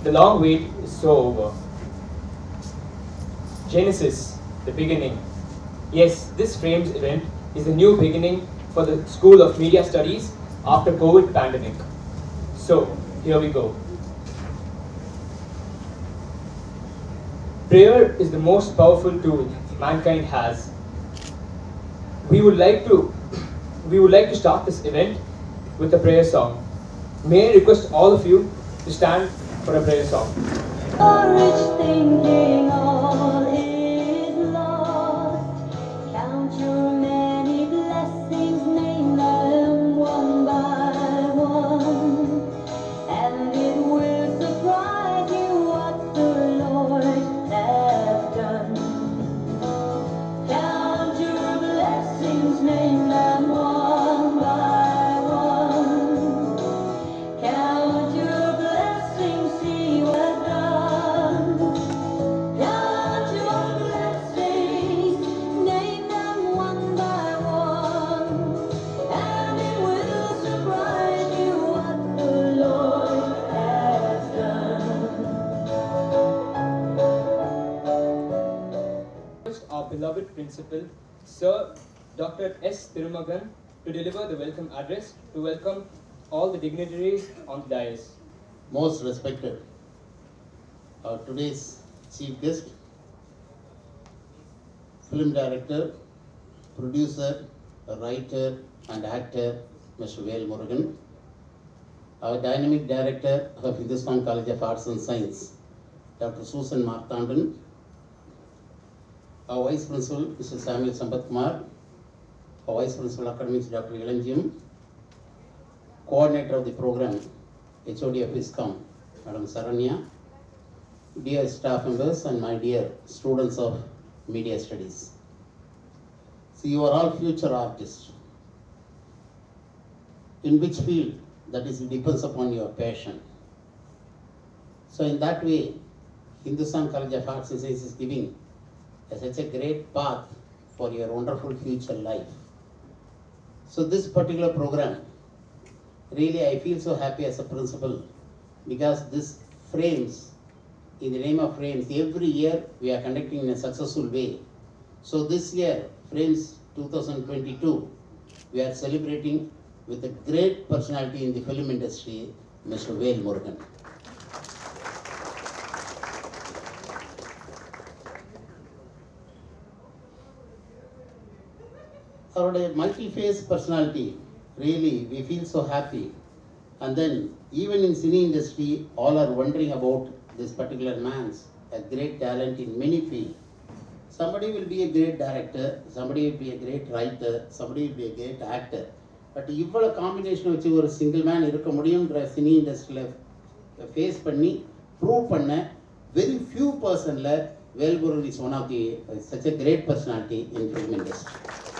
The long wait is so over. Genesis, the beginning. Yes, this FRAMEZ event is the new beginning for the School of Media Studies after COVID pandemic. So, here we go. Prayer is the most powerful tool mankind has. We would like to start this event with a prayer song. May I request all of you to stand for a prayer song. Rich thinking all is lost. Count your many blessings, name them one by one, and it will surprise you what the Lord has done. Count your blessings, name them one by one. Count your blessings, see what done. Count your blessings, name them one by one, and it will surprise you what the Lord has done. Our beloved principal, Sir Dr. S. Velmurugan, to deliver the welcome address to welcome all the dignitaries on the dais. Most respected, our today's chief guest, film director, producer, writer and actor, Mr. Velmurugan, our dynamic director of Hindustan College of Arts and Science, Dr. Susan Martandan, our vice principal, Mr. Samuel Sampat Kumar, our vice principal academics, Dr. Ilanjim, coordinator of the program, HOD of ISCOM, Madam Saranya, dear staff members and my dear students of Media Studies. See, you are all future artists. In which field, that is, it depends upon your passion. So in that way, Hindustan College of Arts and Sciences is giving such a great path for your wonderful future life. So this particular program, really I feel so happy as a principal, because this FRAMEZ, in the name of FRAMEZ, every year we are conducting in a successful way. So this year, FRAMEZ 2022, we are celebrating with a great personality in the film industry, Mr. Velmurugan. Our multi-phase personality, really, we feel so happy. And then, even in cine industry, all are wondering about this particular man's a great talent in many fields. Somebody will be a great director, somebody will be a great writer, somebody will be a great actor. But if a combination of a single man irukka mudiyumra cine industry face panni, prove panna, very few person la Velmurugan is one of the such a great personality in film industry.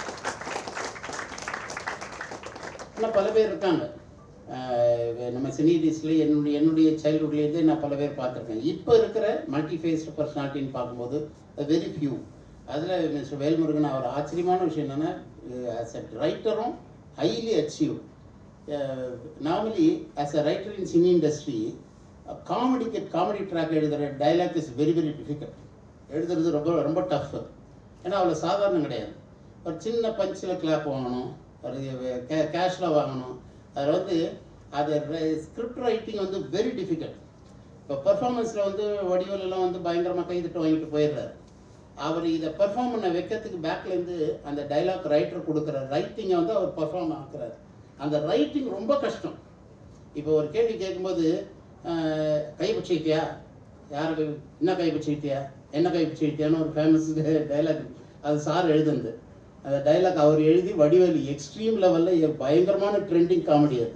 நான் பல பேர் இருக்காங்க நம்ம சினிடிஸ்ல என்னுடைய சைல்ட்ஹுட்லேருந்தே நான் பல பேர் பார்த்துருக்கேன். இப்போ இருக்கிற மல்டிஃபேஸ்டு பர்சனாலிட்டின்னு பார்க்கும்போது வெரி ஃபியூ. அதில் மிஸ்டர் வேல்முருகன் அவர் ஆச்சரியமான விஷயம் என்னென்னா, ஆஸ் அ ரைட்டரும் highly achieve. Normally as a writer in cine industry comedy track எழுதுகிற dialogue is very very difficult. எழுதுறது ரொம்ப ரொம்ப டஃப். ஏன்னா அவ்வளோ சாதாரணம் கிடையாது. ஒரு சின்ன பஞ்சில் கிளாப் வாங்கணும், கேஷில் வாங்கணும். அதில் வந்து அது ஸ்கிரிப்ட் ரைட்டிங் வந்து வெரி டிஃபிகல்ட். இப்போ பர்ஃபார்மன்ஸில் வந்து வடிவலெல்லாம் வந்து பயங்கரமாக கைதிட்டு வாங்கிட்டு போயிடுறாரு. அவர் இதை பெர்ஃபார்ம் பண்ண வைக்கிறதுக்கு பேக்லேருந்து அந்த டைலாக் ரைட்டர் கொடுக்குற ரைட்டிங்கை வந்து அவர் பெர்ஃபார்ம் ஆக்குறாரு. அந்த ரைட்டிங் ரொம்ப கஷ்டம். இப்போ ஒரு கேள்வி கேட்கும்போது, கை பிடிச்சிக்கிட்டியா, யார் என்ன கை பிடிச்சிக்கிட்டியா, என்ன கை பிடிச்சிக்கிட்டியான்னு ஒரு ஃபேமஸ் டைலாக், அது சார் எழுதுனது. அந்த டைலாக் அவர் எழுதி வடிவேலு எக்ஸ்ட்ரீம் லெவலில் பயங்கரமான ட்ரெண்டிங் காமெடி அது.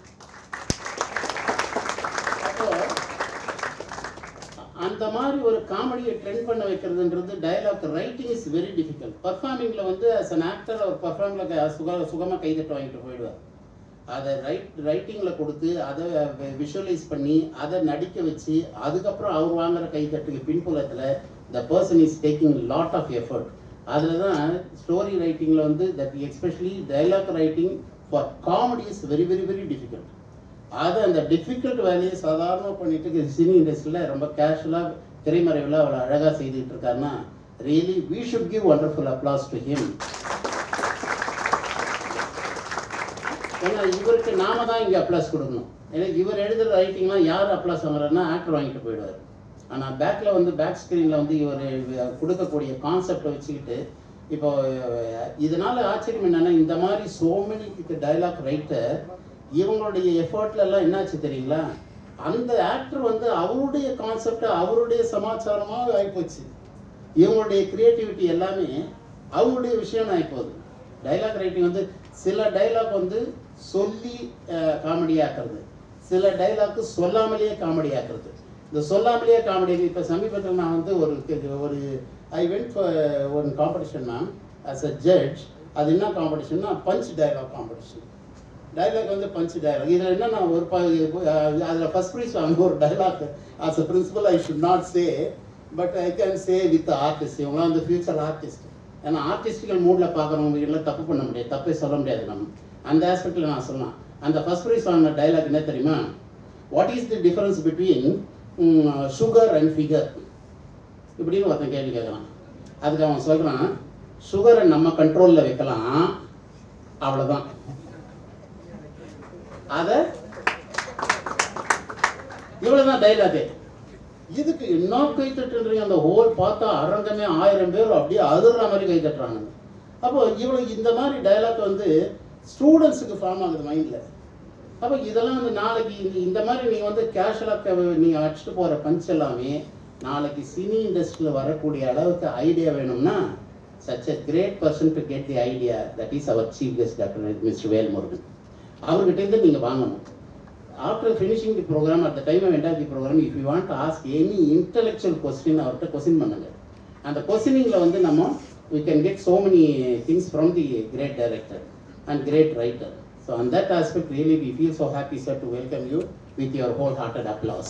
அப்போ அந்த மாதிரி ஒரு காமெடியை ட்ரெண்ட் பண்ண வைக்கிறதுன்றது dialogue writing is very difficult. பர்ஃபார்மிங்கில் வந்து ஆஸ் அன் ஆக்டர் அவர் பர்ஃபார்மில் சுகமாக கைதட்ட வாங்கிட்டு போயிடுவார். அதை ரைட்டிங்கில் கொடுத்து அதை விஷுவலைஸ் பண்ணி அதை நடிக்க வச்சு அதுக்கப்புறம் அவர் வாங்குகிற கைதட்டுக்கு பின்புலத்தில் the person is taking lot of effort. அதில் தான் ஸ்டோரி ரைட்டிங்கில் வந்து that especially dialogue writing for comedy is very very very difficult. அதை அந்த டிஃபிகல்ட் வேலையை சாதாரணமாக பண்ணிட்டு சினி இண்டஸ்ட்ரியில் ரொம்ப கேஷுவலாக திரைமறைவில் அவ்வளோ அழகாக செய்துட்டு இருக்காருன்னா really we should give wonderful applause to him. ஏன்னா இவருக்கு நாம தான் இங்கே அப்ளாஸ் கொடுக்கணும். ஏன்னா இவர் எழுதுகிற ரைட்டிங்லாம் யார் அப்ளாஸ் வாங்குறாருன்னா ஆக்டர் வாங்கிட்டு போயிடுவார். ஆனால் பேக்கில் வந்து பேக் ஸ்க்ரீனில் வந்து இவர் கொடுக்கக்கூடிய கான்செப்டை வச்சுக்கிட்டு இப்போ இதனால் ஆச்சரியம் என்னென்னா இந்த மாதிரி சோ மெனி டைலாக் ரைட்டர் இவங்களுடைய எஃபர்ட்லலாம் என்னாச்சு தெரியுங்களா, அந்த ஆக்டர் வந்து அவருடைய கான்செப்டை அவருடைய சமாச்சாரமாக ஆகிப்போச்சு. இவங்களுடைய கிரியேட்டிவிட்டி எல்லாமே அவங்களுடைய விஷயம் ஆகிப்போகுது. டைலாக் ரைட்டிங் வந்து சில டைலாக் வந்து சொல்லி காமெடியாக்குறது, சில டைலாக்கு சொல்லாமலேயே காமெடியாக்குறது. இந்த சொல்லாமலேயே காமெடி இப்போ சமீபத்தில் நான் வந்து ஒரு I went for one competition ma'am as a judge. அது என்ன காம்படிஷன்னா பஞ்ச் டைலாக் காம்படிஷன். டைலாக் வந்து பஞ்ச் டைலாக். இதில் என்ன நான் அதில் ஃபர்ஸ்ட் ப்ரைஸ் வாங்க ஒரு dialogue as a principal I should not say, but I can say with artist. இவங்களாம் வந்து ஃபியூச்சர் ஆர்டிஸ்ட். ஏன்னா ஆர்டிஸ்டிக்கல் மூடில் பார்க்குறவங்க எல்லாம் தப்பு பண்ண முடியாது, தப்பே சொல்ல முடியாது நம்ம. அந்த ஆஸ்பெக்டில் நான் சொல்லலாம். அந்த ஃபர்ஸ்ட் ப்ரைஸ் வாங்கின டைலாக் என்ன தெரியுமா, what is the difference between sugar and figure இப்படின்னு ஒருத்தன் கேள்வி கேட்குறான். அதுக்கு அவன் சொல்கிறான், சுகரை நம்ம கண்ட்ரோலில் வைக்கலாம், அவ்வளோதான். அதை இவ்வளோதான் டைலாக்கு. இதுக்கு என்ன கை தட்டுன்றீங்க? அந்த ஹோல் பார்த்தா அரங்கமே 1000 பேர் அப்படியே அதிர்ற மாதிரி கை தட்டுறாங்க. அப்போ இவ்வளோ இந்த மாதிரி டைலாக் வந்து ஸ்டூடெண்ட்ஸுக்கு ஃபார்ம் ஆகுது மைண்டில். அப்போ இதெல்லாம் வந்து நாளைக்கு இந்த மாதிரி நீங்கள் வந்து கேஷுவலாக நீங்கள் அடிச்சுட்டு போகிற பஞ்ச் எல்லாமே நாளைக்கு சினி இண்டஸ்ட்ரியில் வரக்கூடிய அளவுக்கு ஐடியா வேணும்னா such a great person to get the idea, that is our chief guest Dr. Mr. Velmurugan. அவர்கிட்ட நீங்கள் வாங்கணும். After finishing the program, at the time of end of the program, if you want to ask any intellectual question, அவர்கிட்ட question பண்ணுங்க. அந்த கொஸ்டினிங்கில் வந்து நம்ம we can get so many things from the great director and great writer. So on that aspect, really we feel so happy, sir, to welcome you with your wholehearted applause.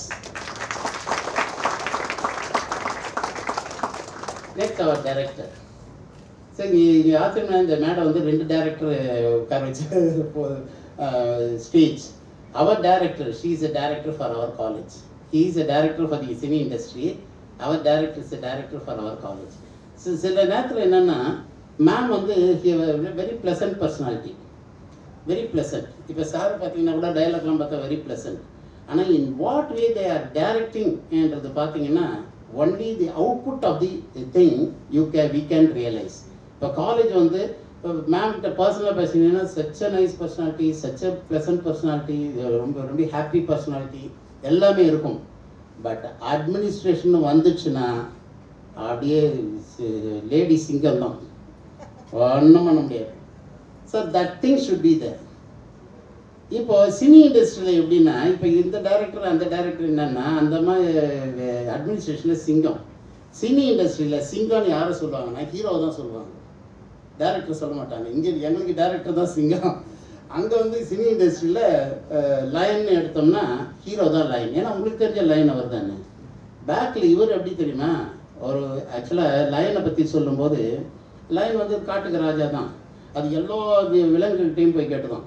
Next, our director. So you asked me, the madam வந்து 2 director உட்கார வச்சு stage. Our director, she is a director for our college. He is a director for the cine industry. Our director is a director for our college. So சில நேரத்தில் என்னன்னா ma'am வந்து very pleasant personality, very pleasant. இப்போ sir பார்த்தீங்கன்னா கூட டைலாக்லாம் பார்த்தா very pleasant. ஆனால் இன் வாட் வே தே ஆர் டைரக்டிங்ன்றது பார்த்தீங்கன்னா only the output of the thing we can realize. இப்போ காலேஜ் வந்து மேம் கிட்ட பர்சனலாக பேசினீங்கன்னா such a nice personality, such a pleasant personality, ரொம்ப ரொம்ப ஹாப்பி பர்சனாலிட்டி எல்லாமே இருக்கும். பட் அட்மினிஸ்ட்ரேஷன் வந்துச்சுன்னா அப்படியே லேடி சிங்கம் தான், ஒன்றும் பண்ண முடியாது. So that thing should be there. இப்போ சினி இண்டஸ்ட்ரியில் எப்படின்னா இப்போ இந்த டைரக்டர் அந்த டைரக்டர் என்னன்னா அந்த மாதிரி அட்மினிஸ்ட்ரேஷனில் சிங்கம். சினி இண்டஸ்ட்ரியில் சிங்கம்னு யாரை சொல்லுவாங்கன்னா ஹீரோ தான் சொல்லுவாங்க, டைரக்டர் சொல்ல மாட்டாங்க. இங்கே எங்களுக்கு டைரக்டர் தான் சிங்கம். அங்கே வந்து சினி இண்டஸ்ட்ரியில் லைன் எடுத்தோம்னா ஹீரோ தான் லைன். ஏன்னா உங்களுக்கு தெரிஞ்ச லைன் அவர் தானே. பேக்கில் இவர் எப்படி தெரியுமா, ஒரு ஆக்சுவலாக லைனை பற்றி சொல்லும்போது லைன் வந்து காட்டுக்கு ராஜா தான். அது எல்லா விலங்குகிட்டையும் போய் கேட்டுதான்,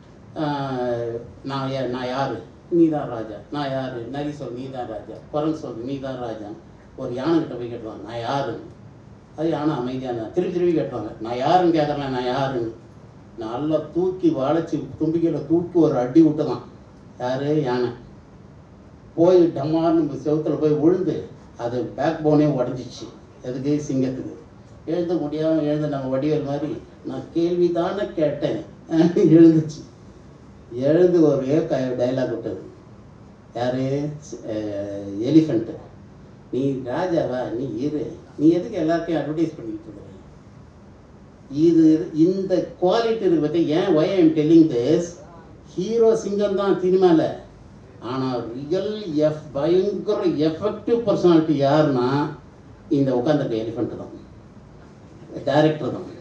நான் யார், நீ தான் ராஜா, நான் யார், நரி சொல் நீ தான் ராஜா, குரங்கு சொல் நீ தான் ராஜா. ஒரு யானைகிட்ட போய் கேட்டுவாங்க நான் யாருன்னு. அது யானை அமைதியான திருப்பி கேட்டுவாங்க நான் யாருன்னு கேட்குறேன், நான் யாருன்னு. நல்லா தூக்கி வளைச்சி தும்பிக்கையில் தூக்கி ஒரு அடி விட்டுதான். யார்? யானை. போய் டம்மார்னு செவத்தில் போய் விழுந்து அது பேக் போனே உடஞ்சிச்சு. எதுக்கு? சிங்கத்துக்கு. எழுத முடியாமல் எழுந்த நம்ம வடிவேல் மாதிரி நான் கேள்வி தானே கேட்டேன் எழுந்துச்சு. எழுந்து ஒரே டைலாக் விட்டது. யார்? எலிஃபண்ட்டு. நீ ராஜாவா, நீ இரு, நீ எதுக்கு எல்லாத்தையும் அட்வர்டைஸ் பண்ணிக்கிட்டு இருக்க? இது இந்த குவாலிட்டி இருக்கு பற்றி ஏன் why I am telling this. Hero சிங்கம் தான் சினிமாவில், ஆனால் ரியல் பயங்கர எஃபெக்டிவ் பர்சனாலிட்டி யாருன்னா இந்த உட்காந்துருக்க எலிஃபண்ட் தான், டைரக்டர் தான்.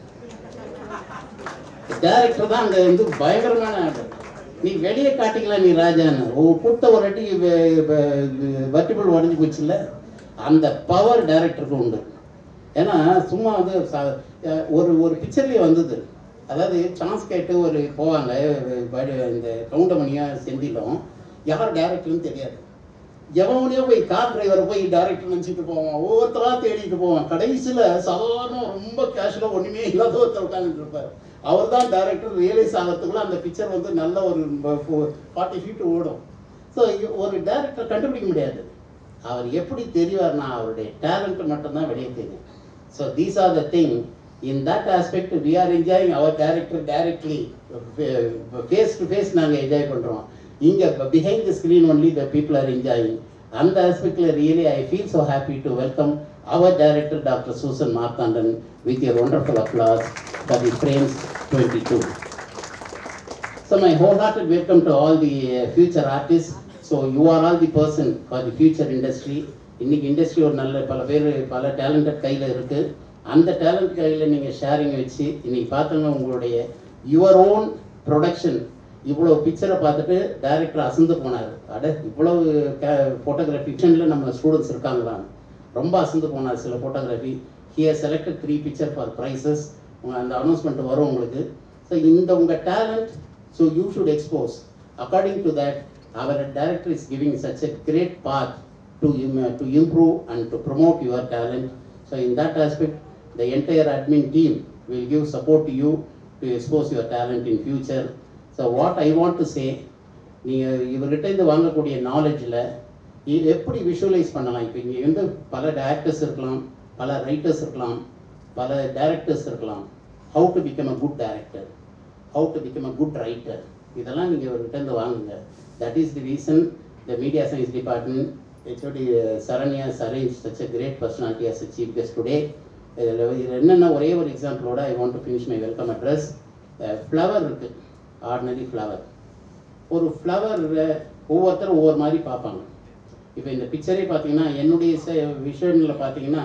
டைரக்டர் தான் அங்கே வந்து பயங்கரமான ஆர்டர். நீ வெளியே காட்டிக்கலாம் நீ ராஜான்னு, கூட்ட ஒரு அடி வர்டிபிள் உடஞ்சி போச்சு இல்லை, அந்த பவர் டைரக்டருக்கு உண்டு. ஏன்னா சும்மா வந்து ஒரு பிக்சர்லேயே வந்தது அதாவது சான்ஸ் கேட்டு ஒரு போவாங்க இந்த கவுண்டமணியாக செந்திலும் யார் டேரக்டர்னு தெரியாது. எவனையோ போய் கார் டிரைவரை போய் டேரக்டர் நினச்சிட்டு போவான், ஒவ்வொருத்தராக தேடிட்டு போவான். கடைசியில் சாதாரண ரொம்ப கேஷுவலாக ஒன்றுமே இல்லாத ஒருத்தர் உட்காந்துட்டு இருப்பார். அவர் தான் டேரக்டர். ரியலைஸ் ஆகிறதுக்குள்ள அந்த பிக்சர் வந்து நல்ல ஒரு 40 feet ஓடும். ஸோ ஒரு டேரக்டர் கண்டுபிடிக்க முடியாது. அவர் எப்படி தெரிவார்னா அவருடைய டேலண்ட் மட்டும்தான் வெளியே தெரியும். So these are the thing. In that aspect, we are enjoying our director directly, face to face. நாங்கள் என்ஜாய் பண்ணுறோம். இங்கே behind the screen only the people are enjoying. அந்த aspectல really I feel so happy to welcome our director Dr. Susan Marthandan with your wonderful applause for the FRAMEZ 22. So my wholehearted welcome to all the future artists. So you are all the person for the future industry. இன்னைக்கு industry ஒரு நல்ல பல பேர் பல talented கையில் இருக்குது. அந்த talent கையில் நீங்கள் ஷேரிங் வச்சு இன்றைக்கி பார்த்தோன்னா உங்களுடைய யுவர் ஓன் ப்ரொடக்ஷன் இவ்வளோ பிக்சரை பார்த்துட்டு டைரக்டர் அசந்து போனார். இவ்வளவு ஃபோட்டோகிராஃபிஷனில் நம்ம ஸ்டூடெண்ட்ஸ் இருக்காங்களாம், ரொம்ப அசந்து போனார். சில photography he has selected 3 pictures for prizes. அந்த அனௌன்ஸ்மெண்ட் வரும் உங்களுக்கு. ஸோ இந்த உங்கள் talent, so you should expose. According to that அவர் director is giving such a great path to improve and to promote your talent. So in that aspect, the entire admin team will give support to you to expose your talent in future. So what I want to say, நீங்கள் இவர்கிட்ட இருந்து வாங்கக்கூடிய நாலேஜில் எப்படி visualise பண்ணலாம். இப்போ இங்கே வந்து பல டேரக்டர்ஸ் இருக்கலாம், பல ரைட்டர்ஸ் இருக்கலாம், பல டைரக்டர்ஸ் இருக்கலாம். How to become a good director, how to become a good writer, இதெல்லாம் நீங்கள் இவர்கிட்ட இருந்து வாங்குங்க. That is the reason the media science department HOD Saranya has arranged such a great personality as a chief guest today. என்னென்ன ஒரே ஒரு எக்ஸாம்பிளோட I want to finish my welcome address. Flower இருக்குது, ஆர்டினரி ஃப்ளவர். ஒரு ஃப்ளவரில் ஒவ்வொருத்தரும் ஒவ்வொரு மாதிரி பார்ப்பாங்க. இப்போ இந்த பிக்சரே பார்த்தீங்கன்னா என்னுடைய விஷனில் பார்த்தீங்கன்னா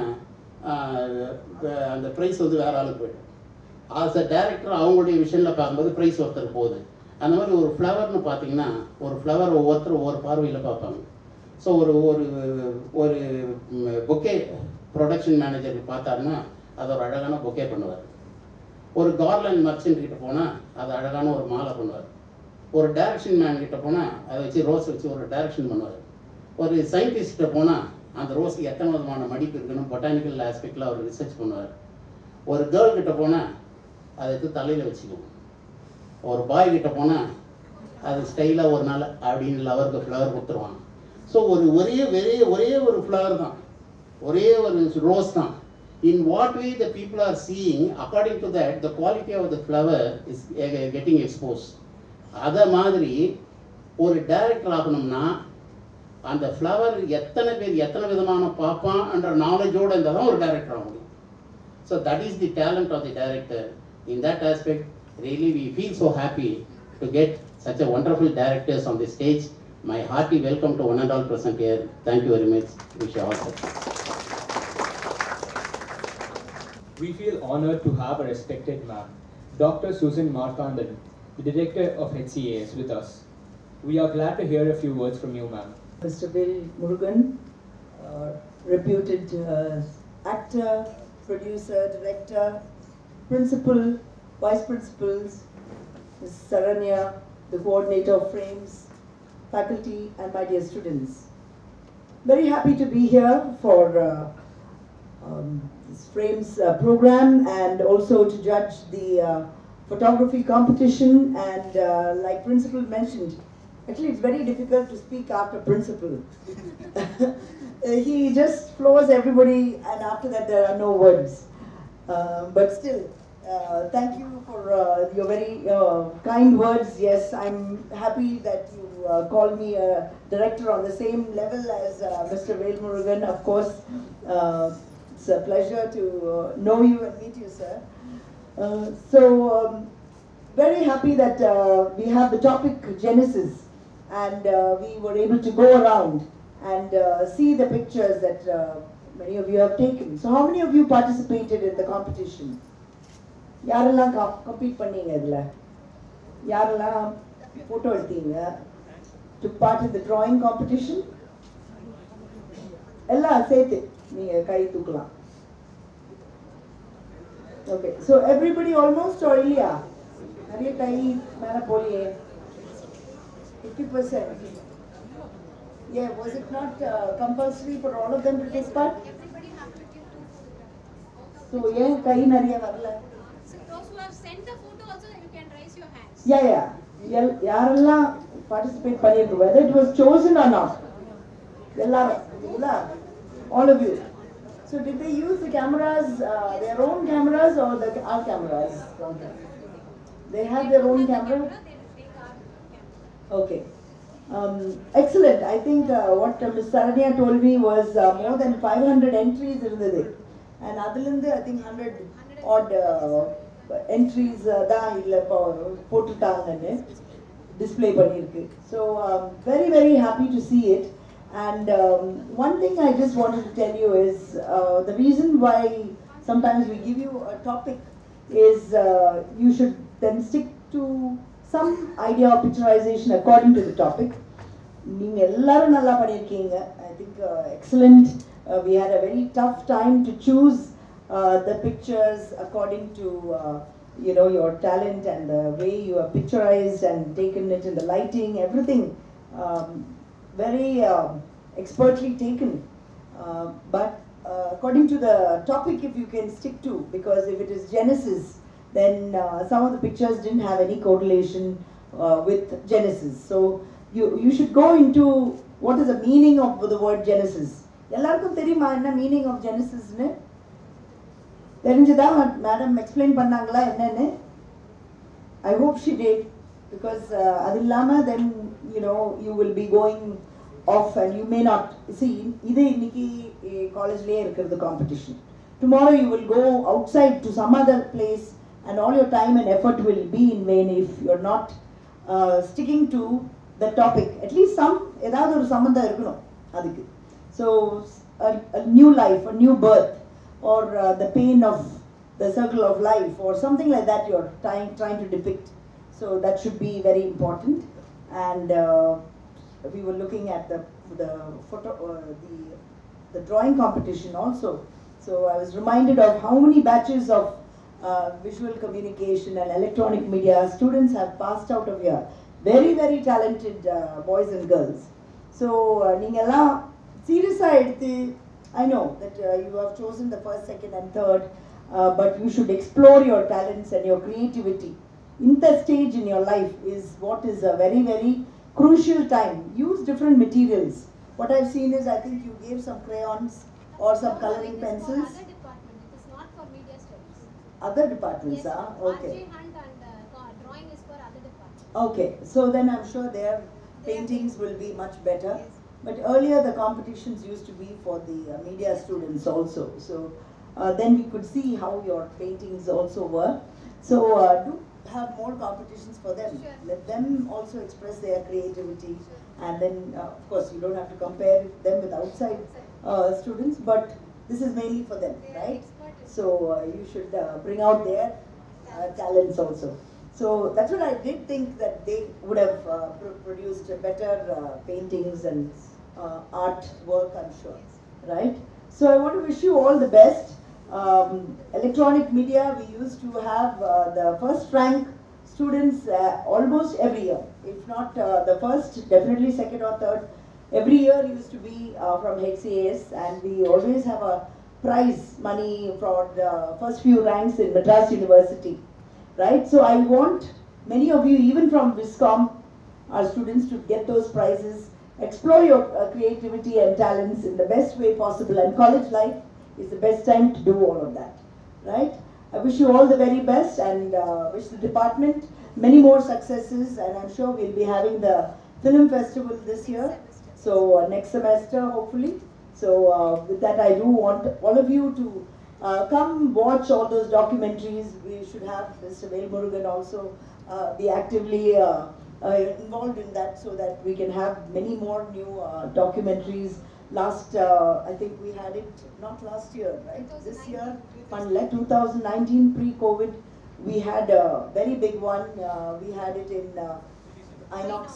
அந்த ப்ரைஸ் வந்து வேறு ஆளுக்கு போய்டும். ஆஸ் அ டேரக்டர் அவங்களுடைய விஷனில் பார்க்கும்போது ப்ரைஸ் ஒருத்தர் போகுது. அந்த மாதிரி ஒரு ஃப்ளவர்னு பார்த்தீங்கன்னா ஒரு ஃப்ளவர் ஒவ்வொருத்தரும் ஒவ்வொரு பார்வையில் பார்ப்பாங்க. ஸோ ஒரு ஒரு ஒரு பொக்கே ப்ரொடக்ஷன் மேனேஜர் பார்த்தாருன்னா அதை ஒரு அழகான பொக்கே பண்ணுவார். ஒரு கார்லண்ட் மர்ச்சன்ட் கிட்ட போனால் அது அழகான ஒரு மாலை பண்ணுவார். ஒரு டைரக்ஷன் மேன் கிட்ட போனால் அதை வச்சு ரோஸ் வச்சு ஒரு டைரக்ஷன் பண்ணுவார். ஒரு சயின்டிஸ்ட்டை போனால் அந்த ரோஸுக்கு எத்தனை விதமான மடிப்பு இருக்குன்னு பொட்டானிக்கல் ஆஸ்பெக்டில் அவர் ரிசர்ச் பண்ணுவார். ஒரு கேர்ள் கிட்ட போனால் அதை எடுத்து தலையில் வச்சுக்குவோம். ஒரு பாய் கிட்ட போனால் அது ஸ்டைலாக ஒரு நாள் அப்படின்னு லவருக்கு ஃப்ளவர் கொடுத்துருவாங்க. ஸோ ஒரே ஒரு ஃப்ளவர் தான், ஒரே ஒரு ரோஸ் தான். In what way the people are seeing, according to that the quality of the flower is getting expose. அதை மாதிரி ஒரு டைரக்டர் ஆகணும்னா அந்த ஃப்ளவர் எத்தனை பேர் எத்தனை விதமான பார்ப்பான்ன்ற நாலேஜோடு இருந்தால் தான் ஒரு டைரக்டர் ஆக முடியும். So that is the talent of the director. In that aspect really we feel so happy to get such a wonderful directors on the stage. My hearty welcome to one and all present here. Thank you very much. Wish you all success. We feel honored to have a respected ma'am, Dr. Susan Marthandan, the director of HCAS, with us. We are glad to hear a few words from you, ma'am. Mr. Velmurugan, reputed actor, producer, director, principal, vice principals, Ms. Saranya, the coordinator of FRAMEZ, faculty and my dear students. Very happy to be here for this FRAMEZ program and also to judge the photography competition. And like Principal mentioned, actually it's very difficult to speak after Principal. He just floors everybody and after that there are no words. But still, thank you for your very kind words. Yes, I'm happy that you call me a director on the same level as Mr. Velmurugan. Of course, it's a pleasure to know you and meet you, sir. Very happy that we have the topic Genesis, and we were able to go around and see the pictures that many of you have taken. So how many of you participated in the competition? யாரெல்லாம் complete பண்ணீங்க? இதில் யாரெல்லாம் photo எடுத்தீங்க? took part in the drawing competition? எல்லாம் சேர்த்து நீங்கள் கை தூக்கலாம். Okay, so everybody almost or இல்லையா? நிறைய கை மேலே போலியே 50%. Yeah, was it not compulsory for all of them to take part? Everybody have to give 2 photos. So ஏன் கை நிறைய வரல? So those who have sent the photo also, you can raise your hands. Yeah. யாரெல்லாம் participate பண்ணிருக்கு, whether it was chosen or not. எல்லாரும், all of you. So did they use the cameras, their own cameras or our cameras? They had their own camera? They will take our camera. Okay. Excellent. I think what Ms. Saranya told me was more than 500 entries irundhathu. And adilinde I think 100 odd entries da illa potuttaanga display pannirukku. So very very happy to see it. And one thing I just wanted to tell you is the reason why sometimes we give you a topic is you should then stick to some idea of picturization according to the topic. நீங்க எல்லாரும் நல்லா பண்ணிருக்கீங்க. I think excellent. We had a very tough time to choose the pictures according to your talent and the way you have picturized and taken it in the lighting, everything very expertly taken. But according to the topic, if you can stick to, because if it is Genesis, then some of the pictures didn't have any correlation with Genesis. So you should go into what is the meaning of the word Genesis. எல்லாருக்கும் தெரியுமா என்ன meaning of Genesis னு? தெரிஞ்சதா? Madam explain பண்ணாங்களா என்னன்னு? I hope she did, because அது இல்லாம then you will be going off and you may not see. இது இன்னைக்கு காலேஜ்லயே இருக்கிறது competition. Tomorrow you will go outside to some other place and all your time and effort will be in vain if you're not sticking to the topic. At least some ஏதாவது ஒரு சம்பந்தம் இருக்கணும் அதுக்கு. So a new life, a new birth, or the pain of the circle of life, or something like that you're trying to depict. So that should be very important. And we were looking at the photo, the drawing competition also. So I was reminded of how many batches of visual communication and electronic media students have passed out of here. Very very talented boys and girls. So ningala seriously eduthu, I know that you have chosen the first, second and third, but you should explore your talents and your creativity. In that stage in your life is what is a very very crucial time. Use different materials. What I've seen is, I think you gave some crayons or some coloring pencils. It is for other department. It is not for media studies. Other departments, Yes, okay. RJ Hunt and drawing is for other departments. Okay, so then I'm sure their paintings will be much better. Yes. But earlier the competitions used to be for the media students also. So then we could see how your paintings also were. So do have more competitions for them. Sure. Let them also express their creativity. And then of course you don't have to compare them with outside students, but this is mainly for them, They are right? expert. So you should bring out their talents also. So that's what I did think, that they would have produced better paintings and art work, I'm sure, right? So I want to wish you all the best. Electronic media, we used to have the first rank students almost every year. If not the first, definitely second or third. Every year used to be from HCAS, and we always have a prize money for the first few ranks in Madras University, right? So I want many of you, even from Viscom, our students, to get those prizes. Explore your creativity and talents in the best way possible, and college life is the best time to do all of that, right? I wish you all the very best, and wish the department many more successes, and I'm sure we'll be having the film festival this year. So next semester hopefully. So with that, I do want all of you to come watch all those documentaries. We should have Mr. Velmurugan also be actively involved in that, so that we can have many more new documentaries. Last, I think we had it, not last year, right? This year, 2019 pre-COVID, we had a very big one. We had it in Inox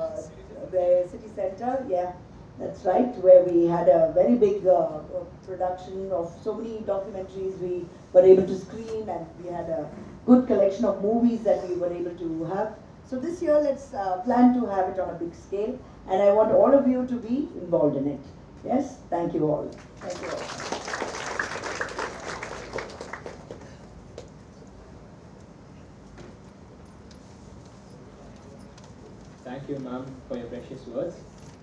City Center, yeah, that's right, where we had a very big production of so many documentaries we were able to screen, and we had a good collection of movies that we were able to have. So this year, let's plan to have it on a big scale, and I want all of you to be involved in it. Yes, thank you all. Thank you all. Thank you, ma'am, for your precious words.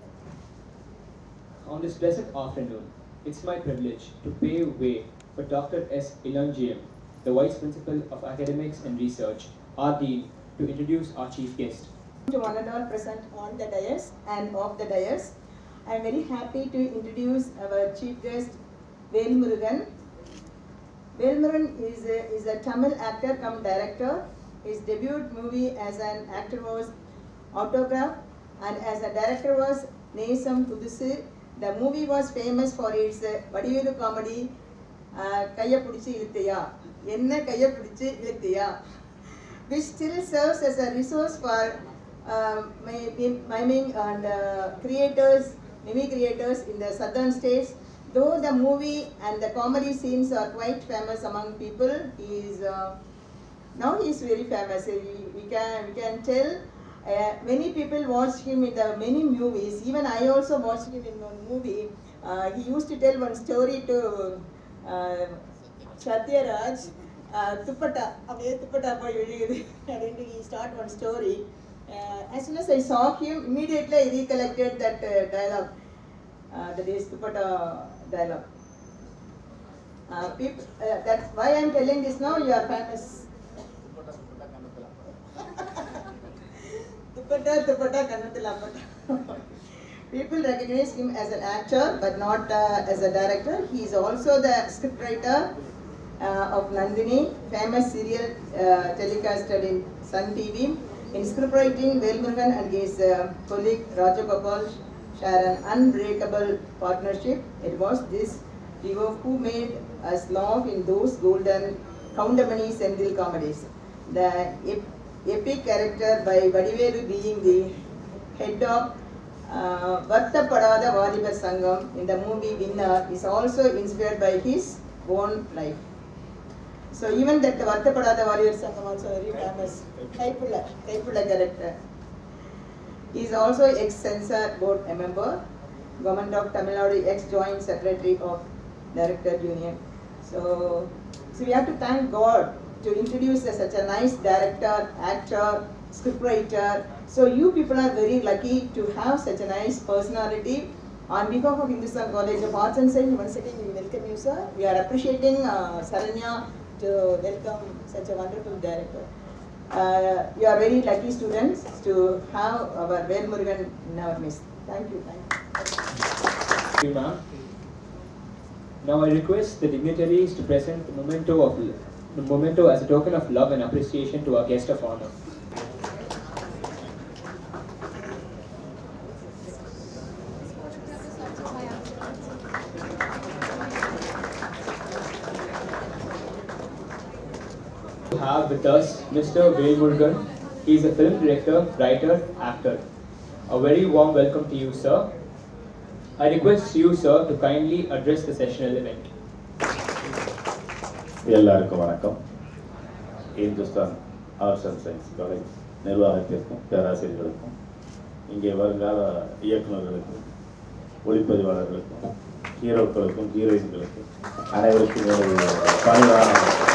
On this blessed afternoon, it's my privilege to pave way for Dr. S. Ilanjiyam, the Vice Principal of Academics and Research, our Dean, to introduce our chief guest. To one and all present on the dais and off the dais, I am very happy to introduce our chief guest, Velmurugan. Velmurugan is a Tamil actor come director. His debut movie as an actor was Autograph, and as a director was Nesam Pudusu. The movie was famous for its Vadivelu comedy, Kaiya Pudichi Iluthiya, Enna Kaiya Pudichi Iluthiya, which still serves as a resource for miming and mimi creators in the southern states. Though the movie and the comedy scenes are quite famous among people, now he is very famous. We can tell. Many people watched him in the many movies. Even I also watched him in one movie. He used to tell one story to Satyaraj. Tupata, he started one story. As soon as I saw him, immediately I recollected that dialogue. That is Tupata dialogue. That's why I am telling this now. You are famous. People recognize him as an actor, but not as a director. He is also the scriptwriter of Nandini, famous serial telecasted in Sun TV. In scriptwriting, Velmurugan and his colleague Rajagopal share an unbreakable partnership. It was this duo who made us laugh in those golden Kaundamani Sendil comedies. The epic character by Vadivelu being the head of Varthapadada Vadibar Sangam in the movie Winner is also inspired by his own life. So even that Varthapadada Vadibar Sangam also very famous. Kaipulla character. He is also ex-censor board member, Government of Tamil Nadu ex-joint secretary of Director Union. So we have to thank God to introduce such a nice director, actor, scriptwriter. So you people are very lucky to have such a nice personality. On behalf of Hindustan College of Arts and Science, once again we welcome you, sir. We are appreciating Saranya to welcome such a wonderful director. You are very lucky students to have our Velmurugan in our midst. Thank you. Thank you, ma'am. Now I request the dignitaries to present the memento as a token of love and appreciation to our guest of honor. We have with us Mr. Velmurugan. He is a film director, writer, actor. A very warm welcome to you, sir. I request you, sir, to kindly address the sessional event. எல்லாருக்கும் வணக்கம். Hindustan arts and science college நிர்வாகத்திற்கும் பேராசிரியர்களுக்கும் இங்கே வருங்கால இயக்குநர்களுக்கும் ஒளிப்பதிவாளர்களுக்கும் ஹீரோக்களுக்கும் ஹீரோயின்களுக்கும் அனைவருக்கும் ஒரு பணிவான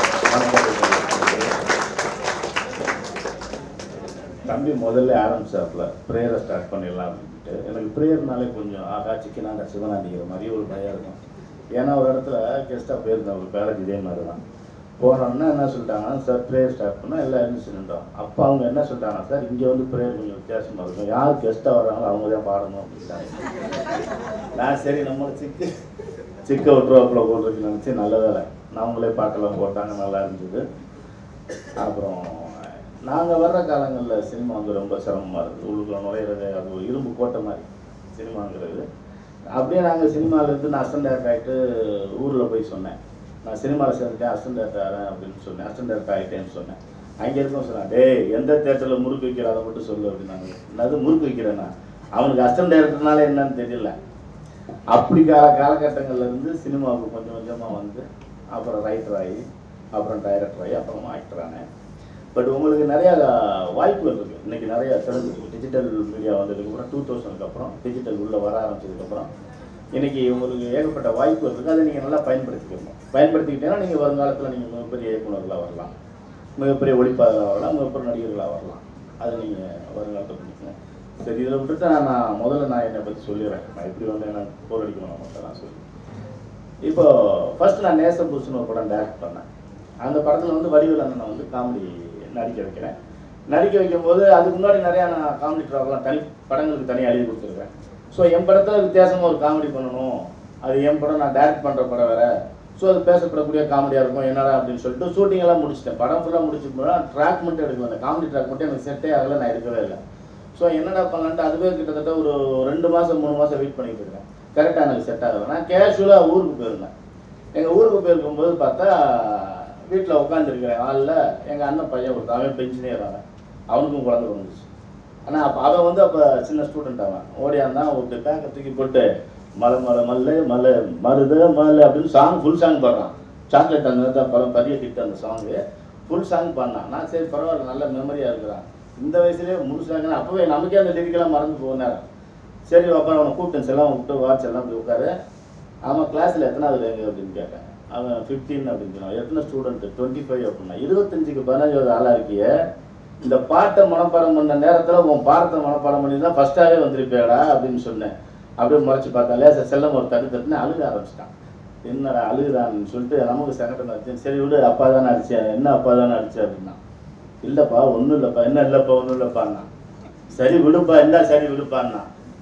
தம்பி முதல்ல ஆரம்பிச்சாப்புல ப்ரேயரை ஸ்டார்ட் பண்ணிடலாம் அப்படின்ட்டு எனக்கு ப்ரேயர்னாலே கொஞ்சம் ஆகா சிக்கனாண்ட சிவனாண்டிங்கிற மாதிரி ஒரு பயம் இருக்கும். ஏன்னா ஒரு இடத்துல கெஸ்ட்டாக போயிருந்தேன், ஒரு காலேஜ் இதே மாதிரி தான். போனோன்னா என்ன சொல்லிட்டாங்கன்னா, சார் ப்ரேயர் ஸ்டார்ட் பண்ணால் எல்லாம் எழுந்துச்சு நின்றோம். அப்போ அவங்க என்ன சொல்லிட்டாங்கன்னா, சார் இங்கே வந்து ப்ரேயர் கொஞ்சம் வித்தியாசமாக இருக்கும், யார் கெஸ்ட்டாக வர்றாங்களோ அவங்க தான் பாடணும் அப்படின்ட்டாங்க. நான் சரி நம்மளை சிக்க விட்டுருவாப்பில் போட்டிருக்கு நினச்சி நல்ல வேலை நம்மளே பாட்டெல்லாம் போட்டாங்க, நல்லா இருந்தது. அப்புறம் நாங்கள் வர்ற காலங்களில் சினிமா வந்து ரொம்ப சிரமமாக இருக்குது. உள்ளுக்குள்ள நுழையிறது அது ஒரு இரும்பு கோட்டை மாதிரி சினிமாங்கிறது. அப்படியே நாங்கள் சினிமாவிலேருந்து நான் அசிஸ்டன்ட் டேரக்டர் ஆகிட்டு ஊரில் போய் சொன்னேன், நான் சினிமாவில் சேர்ந்துட்டேன், அசிஸ்டன்ட் டேரக்டர் ஆகிறேன் அப்படின்னு சொன்னேன். அசிஸ்டன்ட் டேரக்டர் ஆகிட்டேன்னு சொன்னேன். அங்கே இருக்கவும் சொன்னேன், டேய் எந்த தேட்டரில் முறுக்கு வைக்கிற அதை மட்டும் சொல்லு அப்படின்னாங்க. என்னது முறுக்கு வைக்கிறேன்னா, அவனுக்கு அசிஸ்டன்ட் டேரக்டர்னால என்னன்னு தெரியல. அப்படி காலகட்டங்கள்லேருந்து சினிமாவுக்கு கொஞ்சம் கொஞ்சமாக வந்து அப்புறம் ரைட்டர் ஆகி அப்புறம் டைரக்டர் ஆகி அப்புறம் ஆக்டர் ஆனேன். பட் உங்களுக்கு நிறையா வாய்ப்புகள் இருக்குது. இன்றைக்கி நிறையா தெரிஞ்சுருக்கு. டிஜிட்டல் மீடியா வந்ததுக்கப்புறம் 2000க்கு அப்புறம் டிஜிட்டல் உள்ளே வர ஆரம்பிச்சதுக்கப்புறம் இன்றைக்கி உங்களுக்கு ஏகப்பட்ட வாய்ப்புகள் இருக்குது. அதை நீங்கள் நல்லா பயன்படுத்திக்கணும். பயன்படுத்திக்கிட்டீங்கன்னா நீங்கள் வருங்காலத்தில் நீங்கள் மிகப்பெரிய இயக்குநர்களாக வரலாம், மிகப்பெரிய ஒளிப்பாளராக வரலாம், மிகப்பெரிய நடிகர்களாக வரலாம். அதை நீங்கள் வருங்காலத்தில் பண்ணிக்கணும். சரி, இதில் விட்டுட்டு நான் முதல்ல என்னை பற்றி சொல்லிடுறேன். நான் எப்படி வந்து என்ன போர் அடிக்கணும் மட்டும் நான் சொல்லி. இப்போ ஃபர்ஸ்ட் நான் நேச புருஷன் ஒரு படம் டைரக்ட் பண்ணேன். அந்த படத்தில் வந்து வடிவேல் அண்ணனை வந்து காமெடி நடிக்க வைக்கிறேன். நடிக்க வைக்கும்போது அதுக்கு முன்னாடி நிறையா நான் காமெடி ட்ராவெலாம் படங்களுக்கு தனியாக எழுதி கொடுத்துருக்கேன். ஸோ என் படத்தில் வித்தியாசமாக ஒரு காமெடி பண்ணணும், அது என் படம், நான் டைரக்ட் பண்ணுற படம் வேறு. ஸோ அது பேசப்படக்கூடிய காமெடியாக இருக்கும் என்னடா அப்படின்னு சொல்லிட்டு ஷூட்டிங்கெல்லாம் முடிச்சிட்டேன். படம் ஃபுல்லாக முடிச்சுட்டு போனால் ட்ராக் மட்டும் எடுக்கல. அந்த காமெடி ட்ராக் மட்டும் எனக்கு செட்டே ஆகலை, நான் எடுக்கவே இல்லை. ஸோ என்னடா பண்ணலான்ட்டு அதுவே கிட்டத்தட்ட ஒரு 2 மாதம் 3 மாதம் வெயிட் பண்ணிட்டு இருக்கேன். கரெக்டாக எனக்கு செட் ஆகலை. நான் கேஷுவலாக ஊருக்கு போயிருந்தேன். எங்கள் ஊருக்கு போயிருக்கும்போது பார்த்தா வீட்டில் உட்காந்துருக்கிறேன். ஆளில் எங்கள் அண்ணன் பையன் ஒருத்தன், அவன் பென்ஷனேர் ஆனேன். அவனுக்கும் குழந்தை வந்துச்சு. ஆனால் அவன் வந்து அப்போ சின்ன ஸ்டூடெண்ட். அவன் ஓடியாந்தான் ஒரு பேக்கை தூக்கி போட்டு மலை மலை மல்லை மலை மருத மலை அப்படின்னு சாங், ஃபுல் சாங் பாடுறான். சாக்லேட் அந்த படம் பதிய கிட்ட அந்த சாங்கு ஃபுல் சாங் பாடினான். நான் சரி பரவாயில்ல, நல்ல மெமரியாக இருக்கிறான், இந்த வயசுலேயே முடிச்சாங்கன்னா அப்போவே நமக்கே அந்த லிரிக்கெல்லாம் மறந்து போனார். சரி அப்புறம் அவனை கூப்பிட்டேன், செல்லாம் விட்டு வாட்ச் எல்லாம் அப்படி உட்காரு. அவன் கிளாஸில் எத்தனாவது எங்கே அப்படின்னு கேட்டேன். அவன் 15 அப்படின்னு சொன்னான். எத்தனை ஸ்டூடெண்ட்டு? 25 அப்படின்னா. 25க்கு 15வது ஆளாக இருக்கிய, இந்த பாட்டை மனப்பாடம் பண்ண நேரத்தில் உன் பாடத்தை மனப்பாடம் பண்ணி தான் ஃபஸ்ட்டாகவே வந்திருப்பேடா அப்படின்னு சொன்னேன். அப்படியே முறைச்சி பார்த்தாலே செல்லம் ஒரு தட்டுன்னு அழுக ஆரம்பிச்சிட்டான். என்னடா அழுகுதான்னு சொல்லிட்டு நமக்கு சங்கடம் ஆச்சு. சரி விடு, அப்பா தானே அடிச்சேன். என்ன அப்பா தானே அடிச்சேன் அப்படின்னா. இல்லைப்பா ஒன்றும் இல்லைப்பா. என்ன இல்லைப்பா ஒன்றும் இல்லைப்பான்னா. சரி விடுப்பா, என்ன சரி விடுப்பான்னா.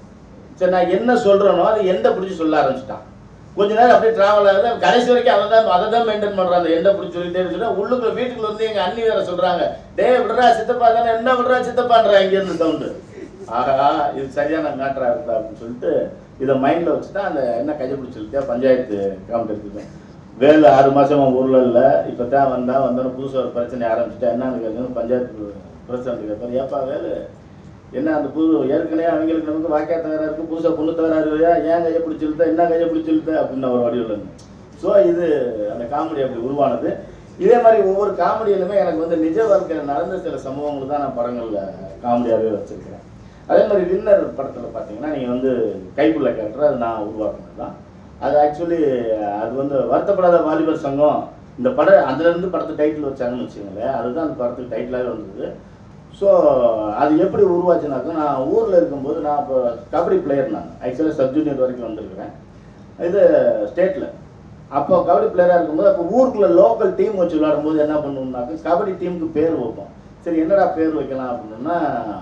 சரி நான் என்ன சொல்கிறேனோ அது எண்டை பிடிச்சி சொல்ல ஆரம்பிச்சிட்டான். கொஞ்ச நேரம் அப்படியே ட்ராவல் ஆகுது. கடைசி வரைக்கும் அதை தான் மெயின்டைன் பண்ணுறான். அந்த எண்டை பிடிச்சி சொல்லிட்டே சொன்னால் உள்ளுக்குள்ள வீட்டுக்குள்ள வந்து எங்கள் அண்ணி வேற சொல்கிறாங்க, டே விடுறா சித்தப்பா தானே, என்ன விடுறா சித்தப்பான்றா இங்கேருந்து சவுண்டு. ஆகா இது சரியான மேட்டரா இருக்கா அப்படின்னு சொல்லிட்டு இதை மைண்டில் வச்சுட்டா அந்த என்ன கையை பிடிச்சி சொல்லிட்டா பஞ்சாயத்து காமெண்ட் எடுத்துட்டேன். வேலை 6 மாதம் ஊரில் இல்லை, இப்போ தான் வந்தோன்னு புதுசாக ஒரு பிரச்சனை ஆரம்பிச்சுட்டா. என்னன்னு கேட்கணும், பஞ்சாயத்து பிரச்சனை கேட்பாரு. ஏப்பா வேலை என்ன அந்த புது ஏற்கனவே அவங்களுக்கு நமக்கு வாக்கியா தகராறு இருக்குது, புதுசாக பொண்ணு தகராறு இல்லையா, ஏன் கையை பிடிச்சிருத்த, என்ன கையை பிடிச்சிருத்த அப்படின்னு ஒரு வடிவில் இருந்து. ஸோ இது அந்த காமெடி அப்படி உருவானது. இதே மாதிரி ஒவ்வொரு காமெடியிலுமே எனக்கு வந்து நிஜ வாழ்க்கையில் நடந்த சில சம்பவங்கள் தான் நான் படங்களில் காமெடியாகவே வச்சுருக்கிறேன். அதே மாதிரி வின்னர் படத்தில் பார்த்தீங்கன்னா நீங்கள் வந்து கைப்புள்ள கேரக்டர் அது நான் உருவாக்குனது தான். அது ஆக்சுவலி அது வந்து வருத்தப்படாத வாலிபர் சங்கம் இந்த படம் அதுலேருந்து படத்தை டைட்டில் வச்சாங்கன்னு வச்சுக்கோங்களேன். அதுதான் அந்த படத்துக்கு டைட்டிலாகவே வந்தது. ஸோ அது எப்படி உருவாச்சுனாக்கா, நான் ஊரில் இருக்கும்போது நான் இப்போ கபடி பிளேயர், நான் ஆக்சுவலாக சப் ஜூனியர் வரைக்கும் வந்திருக்கிறேன் இது ஸ்டேட்டில். அப்போ கபடி பிளேயராக இருக்கும்போது அப்போ ஊருக்குள்ளே லோக்கல் டீம் வச்சு விளையாடும்போது என்ன பண்ணுவோம்னாக்கா கபடி டீமுக்கு பேர் வைப்போம். சரி என்னடா பேர் வைக்கலாம் அப்படின்னா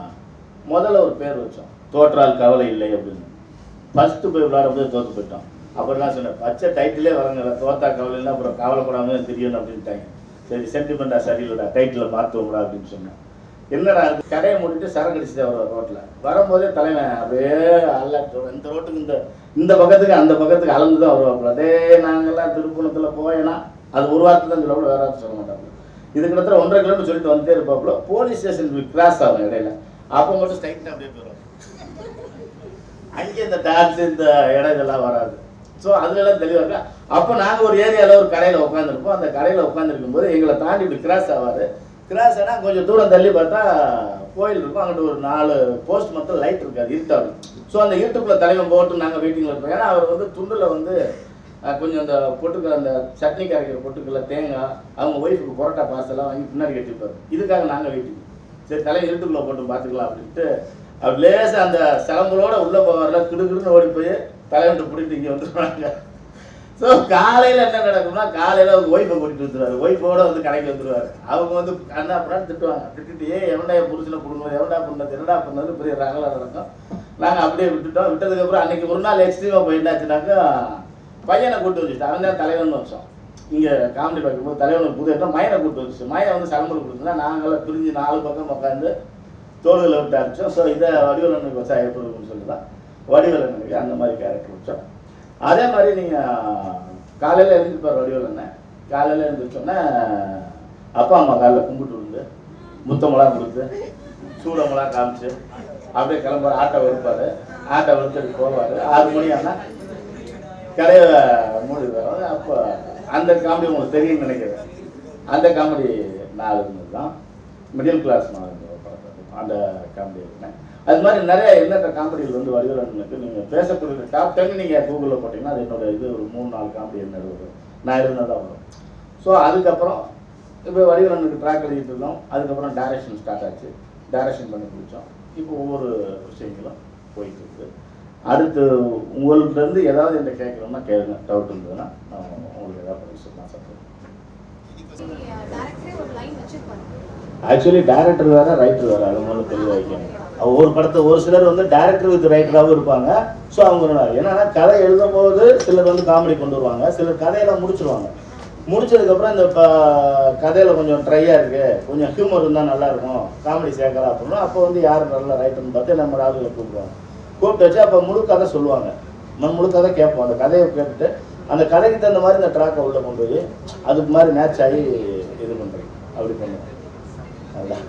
முதல்ல ஒரு பேர் வச்சோம், தோற்றால் கவலை இல்லை அப்படின்னு. ஃபஸ்ட்டு போய் விளையாடும்போது தோற்று போயிட்டோம். அப்புறம் நான் சொன்னேன், பச்சை டைட்டிலே வரங்கில்ல, தோற்றா கவலைன்னா அப்புறம் கவலைப்படாமல் தெரியணும் அப்படின்ட்டாங்க. சரி சென்டிமெண்ட்டாக சரியில்லடா, டைட்டில் மாற்றுவோம்டா அப்படின்னு சொன்னேன். என்னடா கடையை மூடிட்டு சரக்கு அடிச்சுட்டு வர ரோட்டில் வரும்போதே தலைவன் அப்படியே அல்லாட்டோட இந்த ரோட்டுக்கு இந்த பக்கத்துக்கு அந்த பக்கத்துக்கு அளந்து தான் வருவாப்புல. அதே நாங்கள்லாம் திருப்பணத்தில் போயேன்னா அது ஒரு வார்த்தை தான் சொல்ல, வேற வார்த்தை சொல்ல மாட்டாங்க. இது கிட்டத்தட்ட 1.5 கிலோமீட்டர் சொல்லிட்டு வந்துட்டே இருப்பாப்புல. போலீஸ் ஸ்டேஷன் கிராஸ் ஆகும் இடையில, அப்போ மட்டும் ஸ்ட்ரைட்டாக அப்படியே போயிடும். அங்கே இந்த டான்ஸ் இந்த இடம் இதெல்லாம் வராது. ஸோ அதுலலாம் தெளிவாக இருக்கா. அப்போ நாங்கள் ஒரு ஏரியாவில் ஒரு கடையில் உட்காந்துருப்போம். அந்த கடையில் உட்காந்துருக்கும் போது எங்களை தாண்டி இப்படி கிராஸ் ஆகாது. கிராஸ் ஆனால் கொஞ்சம் தூரம் தள்ளி பார்த்தா கோயில் இருக்கும். அங்கிட்ட ஒரு 4 போஸ்ட் மட்டும் லைட் இருக்காது, இருட்டாகும். ஸோ அந்த இருட்டுக்குள்ளே தலைவன் போட்டு நாங்கள் வெயிட்டிங்கில் இருப்போம். ஏன்னா அவர் வந்து துண்டில் வந்து கொஞ்சம் அந்த பொட்டுக்கல் அந்த சட்னி கரைக்கிற பொட்டுக்கல்ல தேங்காய் அவங்க ஒய்ஃபுக்கு பரோட்டா பார்சலாம் வாங்கி பின்னாடி கட்டிப்பார். இதுக்காக நாங்கள் வெயிட்டிங். சரி தலையை இருட்டுக்குள்ளே போட்டு பார்த்துக்கலாம் அப்படின்ட்டு அவர் லேசாக அந்த சிலம்பலோட உள்ளே போவார்ல, கிடுக்கிடுன்னு ஓடி போய் தலைவன்ட்டு பிடிட்டு இங்கே வந்துடுவாங்க. ஸோ காலையில் என்ன நடக்கும்னா காலையில் அவங்க ஒய்ஃபை கூட்டிகிட்டு வந்துடுவார். ஒய்ஃபோட வந்து கடைக்கு வந்துடுவார். அவங்க வந்து அண்ணா அப்புறம் திட்டுவாங்க. திட்டிட்டு எவன்டா என் புருஷனை கொடுக்கணும், எவன்டா பண்ணது என்னடா பண்ணது பெரிய ரகலாக நடக்கும். நாங்கள் அப்படியே விட்டுட்டோம். விட்டதுக்கப்புறம் அன்றைக்கி ஒரு நாள் எக்ஸ்ட்ரீமாக போயிட்டாச்சுனாக்கா பையனை கூப்பிட்டு வச்சுட்டு அவன் தான் தலைவன் வச்சோம். இங்கே காமெடி பார்க்கும்போது தலைவனுக்கு புது இடத்துல மயனை கூப்பிட்டு வச்சு மயனை வந்து சலம்பல் கொடுத்துருந்தா நாங்களாம் பிரிஞ்சு 4 பக்கம் உட்காந்து தோள்களை விட்டு அடித்தோம். ஸோ இதை வடிவலனுக்கு வச்சா எப்படி இருக்குன்னு சொல்லி தான் வடிவலனுக்கு அந்த மாதிரி கேரக்டர் வச்சோம். அதே மாதிரி நீங்கள் காலையில் எழுந்திருப்பார் வடிவலண்ணன். காலையில் எழுந்திரிச்சோன்னே அப்பா அம்மா காலையில் கும்பிட்டு விழுந்து முத்தமெல்லாம் கொடுத்து சூடமெல்லாம் காமிச்சு அப்படியே கிளம்புற ஆட்டோ வெறுப்பார். ஆட்டோ வெறுத்துட்டு போவார். 6 மணி ஆனால் கடையை மூடிடுவார். அப்போ அந்த காமெடி உங்களுக்கு தெரியும்னு நினைக்கிறேன். அந்த காமெடி நான் இருந்தது தான். மிடில் கிளாஸ் நான் அந்த காமெடி இருந்தேன். அது மாதிரி நிறைய எண்ணற்ற காமெடிகள் வந்து வடிவேலனுக்கு நீங்கள் பேசக்கூடிய டாப் 10 நீங்கள் கூகுளில் போட்டிங்கன்னா அது என்னோட இது ஒரு 3-4 காமெடி என்ன வரும், நான் இருந்ததாக வரும். ஸோ அதுக்கப்புறம் இப்போ வடிவேலனுக்கு ட்ராக் எழுதிட்டு இருந்தோம். அதுக்கப்புறம் டைரக்ஷன் ஸ்டார்ட் ஆச்சு, டைரக்ஷன் பண்ணி முடித்தோம். இப்போ ஒவ்வொரு விஷயங்களும் போயிட்டு இருக்குது. அடுத்து உங்கள்கிட்டருந்து ஏதாவது என்ன கேட்கணும்னா கேளுங்க, டவுட் இருந்ததுன்னா நான் உங்களுக்கு ஏதாவது பண்ணி சொல்லலாம். சார் ஆக்சுவலி டைரக்டர் வேறு ரைட்டர் வேறு, அது மூலம் தெளிவாக வைக்கணும். ஒரு படத்தை ஒரு சிலர் வந்து டைரக்டர் வித் ரைட்டராகவும் இருப்பாங்க. ஸோ அவங்க என்னன்னா கதை எழுதும் போது சிலர் வந்து காமெடி கொண்டு வருவாங்க, சிலர் கதையெல்லாம் முடிச்சிருவாங்க. முடிச்சதுக்கப்புறம் இந்த கதையில் கொஞ்சம் ட்ரையாக இருக்குது, கொஞ்சம் ஹியூமர் இருந்தால் நல்லாயிருக்கும், காமெடி சேர்க்கலாம் அப்படின்னா அப்போ வந்து யார் நல்ல ரைட்டர்னு பார்த்து நம்ம ஆளுகளை கூப்பிடுவாங்க. கூப்பிட்டு வச்சு அப்போ முழு கதை சொல்லுவாங்க, முழு கதை கேட்போம். அந்த கதையை கேட்டுட்டு அந்த கதைக்கு தகுந்த மாதிரி இந்த ட்ராக்கை உள்ளே கொண்டு போய் அதுக்கு மாதிரி மேட்ச் ஆகி இது பண்ணுறேன், அப்படி பண்ணுவேன். அதுதான்.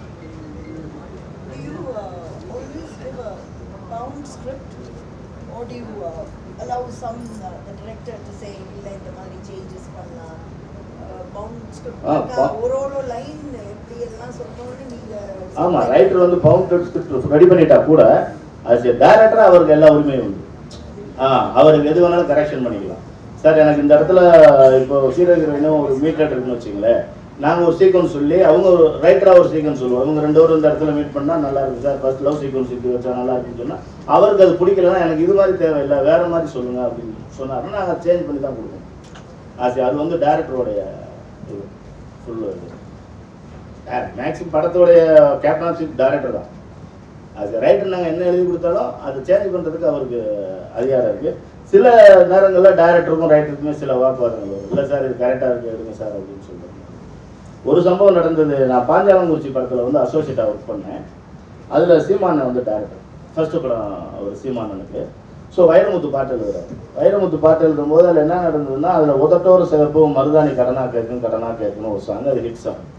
Script, or do you allow some the director to say illa indha mari changes panna bound script overall line eppadi ella solrone neenga ஆமா ரைட்டர் வந்து பவுண்டட் ஸ்கிரிப்ட் ரெடி பண்ணிட்டா கூட as a director அவருக்கு எல்லா உரிமையும் உண்டு. அவருக்கு எது வேணாலும் கரெக்ஷன் பண்ணிக்கலாம். சார் எனக்கு இந்த இடத்துல இப்போ ஹீரோ ஹீரோயினும் ஒரு மீட்டர் இருக்குன்னு வச்சுங்களேன், நாங்கள் ஒரு சீக்வன்ஸ் சொல்லி அவங்க ஒரு ரைட்டராக ஒரு சீக்வன்ஸ் சொல்லுவோம், அவங்க 2 பேரும் இந்த இடத்துல மீட் பண்ணால் நல்லா இருக்குது சார், ஃபர்ஸ்ட் லவ் சீக்வன்ஸ் இப்படி வச்சா நல்லா இருக்குன்னு சொன்னால் அவருக்கு அது பிடிக்கலன்னா எனக்கு இது மாதிரி தேவையில்லை வேறு மாதிரி சொல்லுங்கள் அப்படின்னு சொன்னாருன்னா நாங்கள் சேஞ்ச் பண்ணி தான் கொடுப்போம். அது வந்து டேரக்டருடைய இது ஃபுல்லு இது மேக்ஸிமம் படத்தோடைய கேப்டன்ஷிப் டேரக்டர் தான். அது ரைட்டர் நாங்கள் என்ன எழுதி கொடுத்தாலும் அதை சேஞ்ச் பண்ணுறதுக்கு அவருக்கு அதிகாரம் இருக்குது. சில நேரங்களில் டைரக்டருக்கும் ரைட்டருக்குமே சில வாக்குவாதங்கள் வரும். இல்லை சார் இது கரெக்டாக இருக்குது எடுங்க சார் அப்படின்னு சொல்லுவாங்க. ஒரு சம்பவம் நடந்தது, நான் பாஞ்சாலங்குறிச்சி படத்தில் வந்து அசோசியேட்டாக ஒர்க் பண்ணேன். அதில் சீமானன் வந்து டைரக்டர், ஃபர்ஸ்ட்டு படம் அவர் சீமானனுக்கு. ஸோ வைரமுத்து பாட்டு எழுதுறாரு. வைரமுத்து பாட்டு எழுதும் போது அதில் என்ன நடந்ததுன்னா அதில் உதட்டோர சிறப்பு மருதாணி கடனா கேட்கணும் ஒரு சாங், அது ஹிட் சாங்.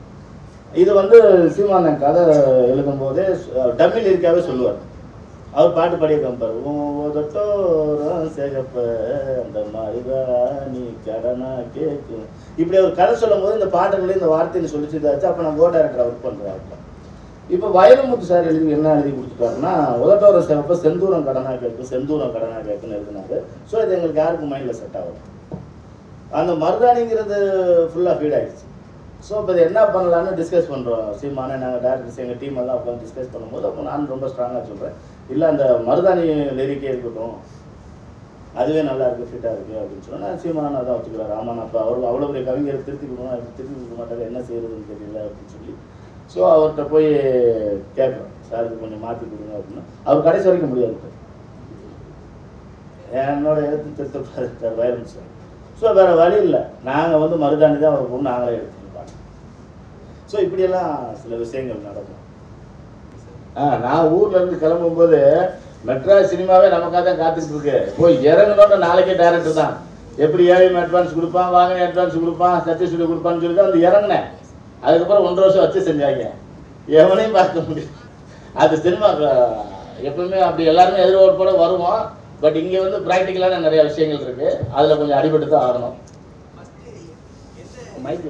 இது வந்து சீமானன் கதை எழுதும் போதே டம்மி லிரிக்காவே சொல்லுவார். அவர் பாட்டு பாடிய கம்பார், உதட்டோரம் சிகப்ப அந்த மருதாணி கடனா கேட்கும், இப்படி அவர் கதை சொல்லும் போது இந்த பாட்டுகளையும் இந்த வார்த்தைன்னு சொல்லிச்சு இதாச்சு. அப்போ நான் கோ டைரக்டர் ஒர்க் பண்ணுறாரு. இப்போ வைரமுத்து சார் என்ன எழுதி கொடுத்துட்டாருன்னா உதட்டோர சிகப்ப செந்தூரம் கடனா கேட்குன்னு எழுதினாரு. ஸோ இது எங்களுக்கு யாருக்கும் மைண்டில் செட் ஆகும். அந்த மருதாணிங்கிறது ஃபுல்லாக ஃபீட் ஆகிடுச்சு. ஸோ இப்போ இது என்ன பண்ணலான்னு டிஸ்கஸ் பண்ணுறோம். சீமானே நாங்கள் டேரக்டர்ஸ் எங்கள் டீம் எல்லாம் உட்காந்து டிஸ்கஸ் பண்ணும்போது அப்போ நான் ரொம்ப ஸ்ட்ராங்காக சொல்கிறேன், இல்லை அந்த மருதாணி லிரிக்கே இருக்கட்டும், அதுவே நல்லா இருக்குது ஃபிட்டாக இருக்குது அப்படின்னு சொன்னால் சீமானன் அதான் வச்சுக்கிறார். ஆமாம் அப்போ அவர் அவ்வளோ பெரிய கவிஞரை திருத்தி கொடுக்க மாட்டார், என்ன செய்யறதுன்னு தெரியல அப்படின்னு சொல்லி. ஸோ அவர்கிட்ட போய் கேட்குறோம், சார் இது கொஞ்சம் மாற்றி கொடுங்க அப்படின்னா அவர் கடைசி வரைக்கும் முடியாது, என்னோட எடுத்து திருத்தப்பாரு சார் வைரமுத்து சார். ஸோ வேறு வழி இல்லை, நாங்கள் வந்து மருதாணி தான் அவர் பொண்ணு நாங்களே எடுத்துருப்பாங்க. ஸோ இப்படியெல்லாம் சில விஷயங்கள் நடக்கும். நான் ஊர்ல இருந்து கிளம்பும்போது மெட்ராஸ் சினிமாவே நமக்காக தான் காத்துட்டு இருக்கு. போய் இறங்கணும்னு நாளைக்கே டேரக்டர் தான் எப்படி ஏழையும் அட்வான்ஸ் கொடுப்பான், வாங்கின அட்வான்ஸ் கொடுப்பான், சர்டிஃபிகேட் கொடுப்பான்னு சொல்லி தான் வந்து இறங்கினேன். அதுக்கப்புறம் 1.5 வருஷம் வச்சு செஞ்சாங்க, எவனையும் பார்க்க முடியும். அது சினிமா எப்பவுமே அப்படி எல்லாருமே எதிர்பார்ப்போட வருவோம். பட் இங்கே வந்து ப்ராக்டிக்கலான நிறைய விஷயங்கள் இருக்கு, அதில் கொஞ்சம் அடிபட்டு தான் ஆகணும். மைக்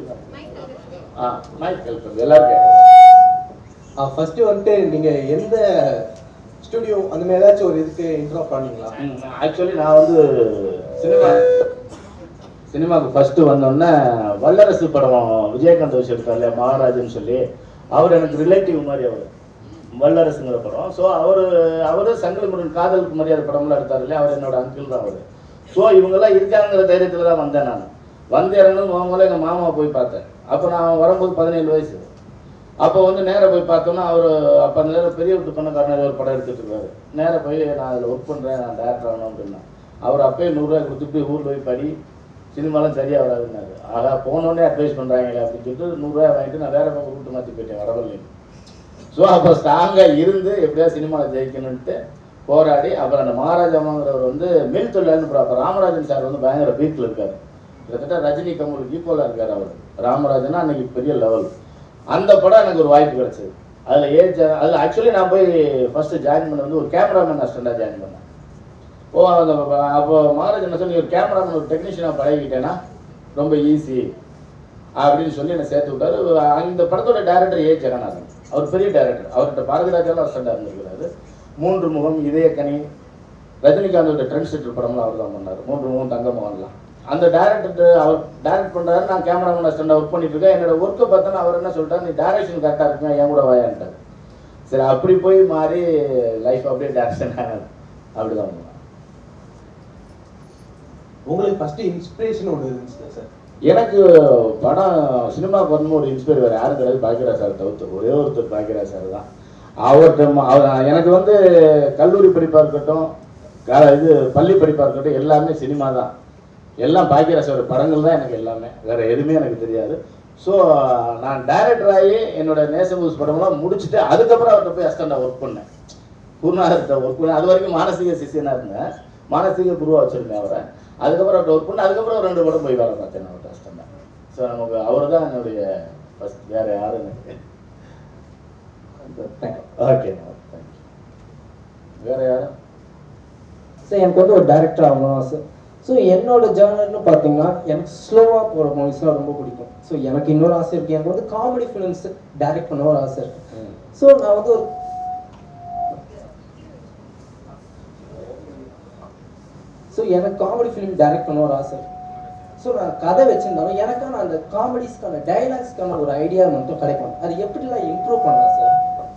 எல்லாரும் ஃபர்ஸ்ட் வந்துட்டு நீங்க எந்த ஸ்டுடியோ அந்த மாதிரி ஏதாச்சும் ஒரு இதுக்கு இன்ட்ரோ பண்ணீங்களா? ஆக்சுவலி நான் வந்து சினிமாவுக்கு ஃபர்ஸ்ட் வந்தோடனே வல்லரசு படம் விஜயகாந்த் வச்சு எடுத்தார்ல மகாராஜன்னு சொல்லி, அவர் எனக்கு ரிலேட்டிவ் மாதிரி அவர் வல்லரசுங்கிற படம். ஸோ அவர் சங்கல் முருகன் காதலுக்கு மரியாதை படம்லாம் எடுத்தார் இல்லையா, அவர் என்னோட அங்கிள் தான் அவர். ஸோ இவங்கெல்லாம் இருக்காங்கிற தைரியத்தில் தான் வந்தேன். நான் வந்து இறங்கணும் அவங்களே எங்கள் மாமாவை போய் பார்த்தேன். அப்போ நான் வரும்போது 17 வயசு. அப்போ வந்து நேராக போய் பார்த்தோன்னா அவர் அப்போ அந்த நேரம் பெரிய விட்டு பண்ணக்காரனர் ஒரு படம் எடுத்துகிட்டு இருக்காரு. நேராக போய் நான் அதில் ஒர்க் பண்ணுறேன், நான் டேரக்டர் ஆகணும் அப்படின்னா அவர் அப்போயே 100 ரூபாய் கொடுத்துட்டு ஊரில் போய் படி, சினிமாலாம் சரியாக வராதுன்னாரு. ஆகா போனோடனே அட்வைஸ் பண்ணுறாங்களே அப்படின்னு சொல்லிட்டு 100 ரூபாய் வாங்கிட்டு நான் வேற பக்கம் கூப்பிட்டு மாற்றி போயிட்டேன் வடவள்ளி. ஸோ அப்போ ஸ்ட்ராங்காக இருந்து எப்படியா சினிமாவில் ஜெயிக்கணுன்ட்டு போராடி அப்புறம் அந்த மகாராஜாமாங்கிறவர் வந்து மில் தொழிலாளர்னு அப்போ ராமராஜன் சார் வந்து பயங்கர பீக்கில் இருக்கார். கிட்டத்தட்ட ரஜினி கமலுக்கு ஈக்குவலாக இருக்கார் அவர். ராமராஜனா அன்னைக்கு பெரிய லெவல். அந்த படம் எனக்கு ஒரு வாய்ப்பு கிடச்சிது. அதில் ஆக்சுவலி நான் போய் ஃபஸ்ட்டு ஜாயின் பண்ண வந்து ஒரு கேமராமேன் அசிஸ்டண்டாக ஜாயின் பண்ணேன். அப்போ மகாராஜன் என்ன சொல்லி ஒரு கேமராமேன் ஒரு டெக்னீஷியனாக பழகிக்கிட்டேன்னா ரொம்ப ஈஸி அப்படின்னு சொல்லி என்னை சேர்த்து விட்டாரு. இந்த படத்தோட டைரக்டர் ஏ ஜெகநாதன், அவர் பெரிய டைரக்டர். அவர்கிட்ட பாரதிராஜாவில் அசிஸ்டண்டாக இருந்திருக்கிறாரு. 3 முகம், இதயக்கனி, ரஜினிகாந்தோட ட்ரெண்ட் செட்டர் படம்லாம் அவர் தான் பண்ணார். 3 முகம், தங்கமோகன்லாம். அந்த டைரக்டர் அவர் டைரக்ட் பண்ணுறாரு, நான் கேமராமேன் அசிஸ்டண்டாக ஒர்க் பண்ணிட்டு இருக்கேன். என்னோட ஒர்க்கை பார்த்தோன்னா அவர் என்ன சொல்லிட்டார், நீ டைரக்ஷன் கரெக்டாக இருக்கேன், என் கூட வாயான்ட்டார். சரி, அப்படி போய் மாறி லைஃப் அப்படியே டைரக்ஷன் அப்படிதான். உங்களுக்கு ஃபர்ஸ்ட் இன்ஸ்பிரேஷன் ஒன்று இருந்துச்சு சார்? எனக்கு படம் சினிமாவுக்கு வரணும் ஒரு இன்ஸ்பயர் வேறு யாரும் கிடையாது, பாக்கியராஜ் சார் தவிர்த்து. ஒரே ஒருத்தர் பாக்கியராஜ் சார் தான். அவர் எனக்கு வந்து கல்லூரி படிப்பாக இருக்கட்டும், இது பள்ளி படிப்பாக இருக்கட்டும், எல்லாமே சினிமா தான். எல்லாம் பாக்கியராஜ் சார் படங்கள் தான் எனக்கு எல்லாமே, வேறு எதுவுமே எனக்கு தெரியாது. ஸோ நான் டைரக்டர் ஆகி என்னோட நேசமூஸ் படம்லாம் முடிச்சுட்டு அதுக்கப்புறம் அவர்கிட்ட போய் அசிஸ்டண்டாக ஒர்க் பண்ணேன். குருநாதர்கிட்ட ஒர்க் பண்ணேன். அது வரைக்கும் மானசீக சிஷியனாக இருந்தேன், மானசீக குருவாக வச்சுருந்தேன் அவரை. அதுக்கப்புறம் அவர்கிட்ட ஒர்க் பண்ணேன். அதுக்கப்புறம் 2 படம் போய் வேலை பார்த்தேன் அவர்கிட்ட அசிஸ்டண்டாக. ஸோ நமக்கு அவர் தான் என்னுடைய ஃபஸ்ட், வேறு யாரும் எனக்கு. Okay, thank you. வேறு யாரும்? சார் எனக்கு வந்து ஒரு டைரக்டர் ஆகணும் ஆசை. ஸோ என்னோட ஜேர்னல்னு பார்த்தீங்கன்னா எனக்கு ஸ்லோவாக போகிற மூவிஸ்லாம் ரொம்ப பிடிக்கும். ஸோ எனக்கு இன்னொரு ஆசை இருக்குது, எனக்கு வந்து காமெடி ஃபிலிம்ஸ் டைரக்ட் பண்ண ஒரு ஆசை இருக்குது. ஸோ நான் வந்து ஒரு எனக்கு காமெடி ஃபிலிம் டைரக்ட் பண்ண ஒரு ஆசை. ஸோ நான் கதை வச்சுருந்தாலும் எனக்கான அந்த காமெடிஸ்க்கான டைலாக்ஸ்க்கான ஒரு ஐடியா மட்டும் கிடைக்கும். அது எப்படிலாம் இம்ப்ரூவ் பண்ணலாம் சார்?